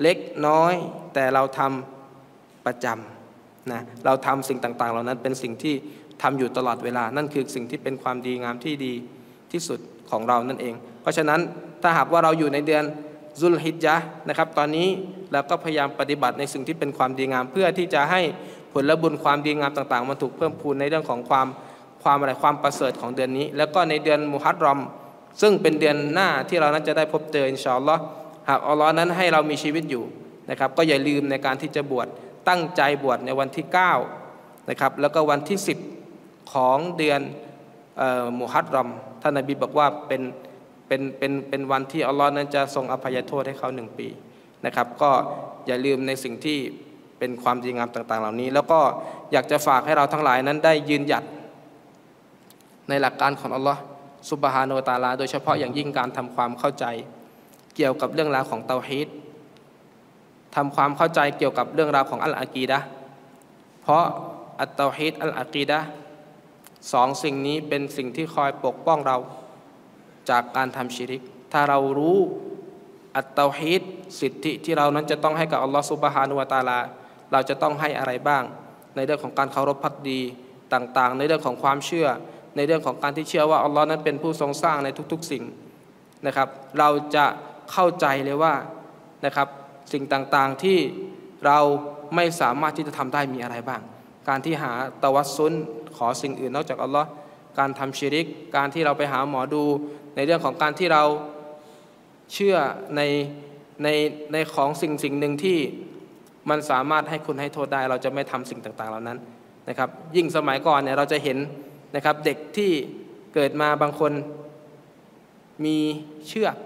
เล็กน้อยแต่เราทำประจำนะเราทำสิ่งต่างๆเหล่านั้นเป็นสิ่งที่ทำอยู่ตลอดเวลานั่นคือสิ่งที่เป็นความดีงามที่ดีที่สุดของเรานั่นเองเพราะฉะนั้นถ้าหากว่าเราอยู่ในเดือนซุลฮิจญะห์นะครับตอนนี้เราก็พยายามปฏิบัติในสิ่งที่เป็นความดีงามเพื่อที่จะให้ผลบุญความดีงามต่างๆมันถูกเพิ่มพูนในเรื่องของความประเสริฐของเดือนนี้แล้วก็ในเดือนมุฮัรรอมซึ่งเป็นเดือนหน้าที่เรานั้นจะได้พบเจออินชาอัลลอฮ์หากอัลลอฮ์นั้นให้เรามีชีวิตอยู่นะครับก็อย่าลืมในการที่จะบวชตั้งใจบวชในวันที่9นะครับแล้วก็วันที่10ของเดือนมุฮัรรอมท่านนบีบอกว่าเป็นวันที่อัลลอฮ์นั้นจะทรงอภัยโทษให้เขา1 ปีนะครับก็อย่าลืมในสิ่งที่เป็นความดีงามต่างๆเหล่านี้แล้วก็อยากจะฝากให้เราทั้งหลายนั้นได้ยืนหยัดในหลักการของอัลลอฮ์ซุบฮานะฮูวะตะอาลาโดยเฉพาะอย่างยิ่งการทำความเข้าใจเกี่ยวกับเรื่องราวของเตาฮีดทำความเข้าใจเกี่ยวกับเรื่องราวของอัลอากีดะห์เพราะอัตเตาฮีดอัลอากีดะห์2 สิ่งนี้เป็นสิ่งที่คอยปกป้องเราจากการทำชิริกถ้าเรารู้อัตเตาฮีดสิทธิที่เรานั้นจะต้องให้กับอัลลอฮฺซุบฮานะฮูวะตะอาลาเราจะต้องให้อะไรบ้างในเรื่องของการเคารพภักดีต่างๆในเรื่องของความเชื่อในเรื่องของการที่เชื่อว่าอัลลอฮ์นั้นเป็นผู้ทรงสร้างในทุกๆสิ่งนะครับเราจะเข้าใจเลยว่านะครับสิ่งต่างๆที่เราไม่สามารถที่จะทำได้มีอะไรบ้างการที่หาตะวัสซุลขอสิ่งอื่นนอกจากอัลลอฮ์การทำชิริกการที่เราไปหาหมอดูในเรื่องของการที่เราเชื่อในของสิ่งหนึ่งที่มันสามารถให้คุณให้โทษได้เราจะไม่ทำสิ่งต่างๆเหล่านั้นนะครับยิ่งสมัยก่อนเนี่ยเราจะเห็นนะครับเด็กที่เกิดมาบางคนมีเชือก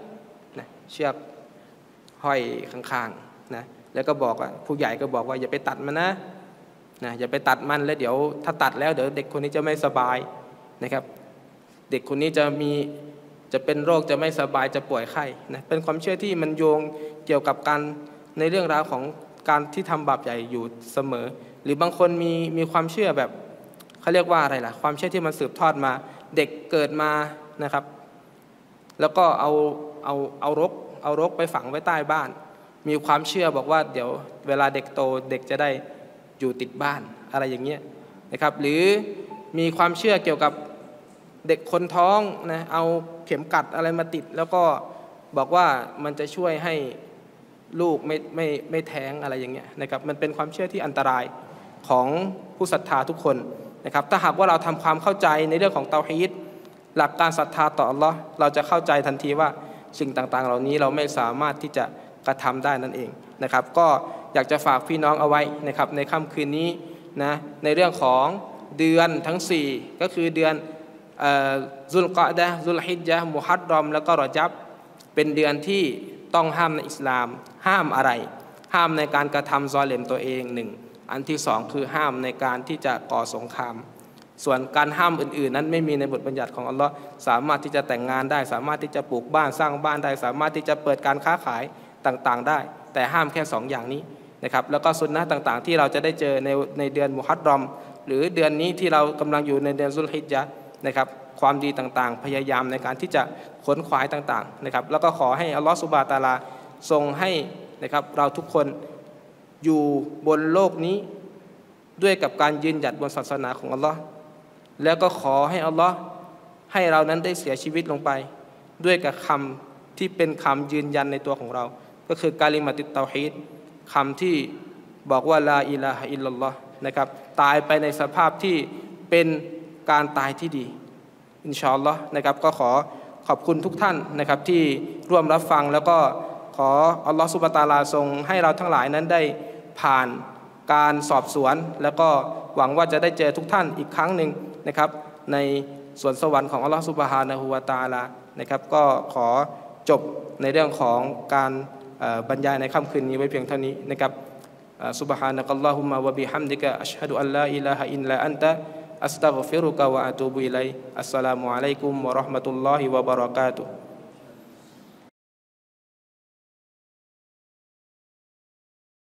ห้อยข้างๆนะแล้วก็บอกว่าผู้ใหญ่ก็บอกว่าอย่าไปตัดมันนะอย่าไปตัดมันแล้วเดี๋ยวถ้าตัดแล้วเดี๋ยวเด็กคนนี้จะไม่สบายนะครับเด็กคนนี้จะเป็นโรคจะไม่สบายจะป่วยไข้นะเป็นความเชื่อที่มันโยงเกี่ยวกับการในเรื่องราวของการที่ทำบาปใหญ่อยู่เสมอหรือบางคนมีความเชื่อแบบเขาเรียกว่าอะไรล่ะความเชื่อที่มันสืบทอดมาเด็กเกิดมานะครับแล้วก็เอารกไปฝังไว้ใต้บ้านมีความเชื่อบอกว่าเดี๋ยวเวลาเด็กโตเด็กจะได้อยู่ติดบ้านอะไรอย่างเงี้ยนะครับหรือมีความเชื่อเกี่ยวกับเด็กคนท้องนะเอาเข็มกัดอะไรมาติดแล้วก็บอกว่ามันจะช่วยให้ลูกไม่แท้งอะไรอย่างเงี้ยนะครับมันเป็นความเชื่อที่อันตรายของผู้ศรัทธาทุกคนนะครับถ้าหากว่าเราทำความเข้าใจในเรื่องของเตาฮีดหลักการศรัทธาต่ออัลลอฮ์เราจะเข้าใจทันทีว่าสิ่งต่างๆเหล่านี้เราไม่สามารถที่จะกระทำได้นั่นเองนะครับก็อยากจะฝากพี่น้องเอาไว้นะครับในค่ำคืนนี้นะในเรื่องของเดือนทั้ง4ก็คือเดือนซุลกอดะห์ซุลฮิจญะห์มุฮัรรอมแล้วก็รอญับเป็นเดือนที่ต้องห้ามในอิสลามห้ามอะไรห้ามในการกระทำซอเลมตัวเอง1อันที่2คือห้ามในการที่จะก่อสงครามส่วนการห้ามอื่นๆนั้นไม่มีในบทบัญญัติของอัลลอฮ์สามารถที่จะแต่งงานได้สามารถที่จะปลูกบ้านสร้างบ้านได้สามารถที่จะเปิดการค้าขายต่างๆได้แต่ห้ามแค่2อย่างนี้นะครับแล้วก็สุนนะห์ต่างๆที่เราจะได้เจอในเดือนมุฮัรรอมหรือเดือนนี้ที่เรากำลังอยู่ในเดือนซุลฮิจญะห์นะครับความดีต่างๆพยายามในการที่จะขนขวายต่างๆนะครับแล้วก็ขอให้อัลลอฮฺซุบฮานะฮูวะตะอาลาทรงให้นะครับเราทุกคนอยู่บนโลกนี้ด้วยกับการยืนหยัดบนศาสนาของอัลลอฮ์แล้วก็ขอให้อัลลอฮ์ให้เรานั้นได้เสียชีวิตลงไปด้วยกับคำที่เป็นคำยืนยันในตัวของเราก็คือกาลิมาติตเตาฮีดคำที่บอกว่าลาอิลาฮะอิลลัลลอฮ์นะครับตายไปในสภาพที่เป็นการตายที่ดีอินชาอัลลอฮ์นะครับก็ขอบคุณทุกท่านนะครับที่ร่วมรับฟังแล้วก็ขออัลลอฮ์ซุบฮานะฮูวะตะอาลาทรงให้เราทั้งหลายนั้นได้ผ่านการสอบสวนแล้วก็หวังว่าจะได้เจอทุกท่านอีกครั้งหนึ่งนะครับในสวนสวรรค์ของอัลลอฮ์ซุบฮานะฮูวะตะอาลานะครับก็ขอจบในเรื่องของการบรรยายในค่ำคืนนี้ไว้เพียงเท่านี้นะครับซุบฮานะกัลลอฮุมมะวะบิฮัมดิกะอัชฮะดุอัลลาอิลาฮะอิลลัลอันตะอัสตัฆฟิรุกะวะอะตูบุอิลัยอัสสลามุอะลัยกุมวะเราะห์มะตุลลอฮิวะบะเราะกาตุฮ์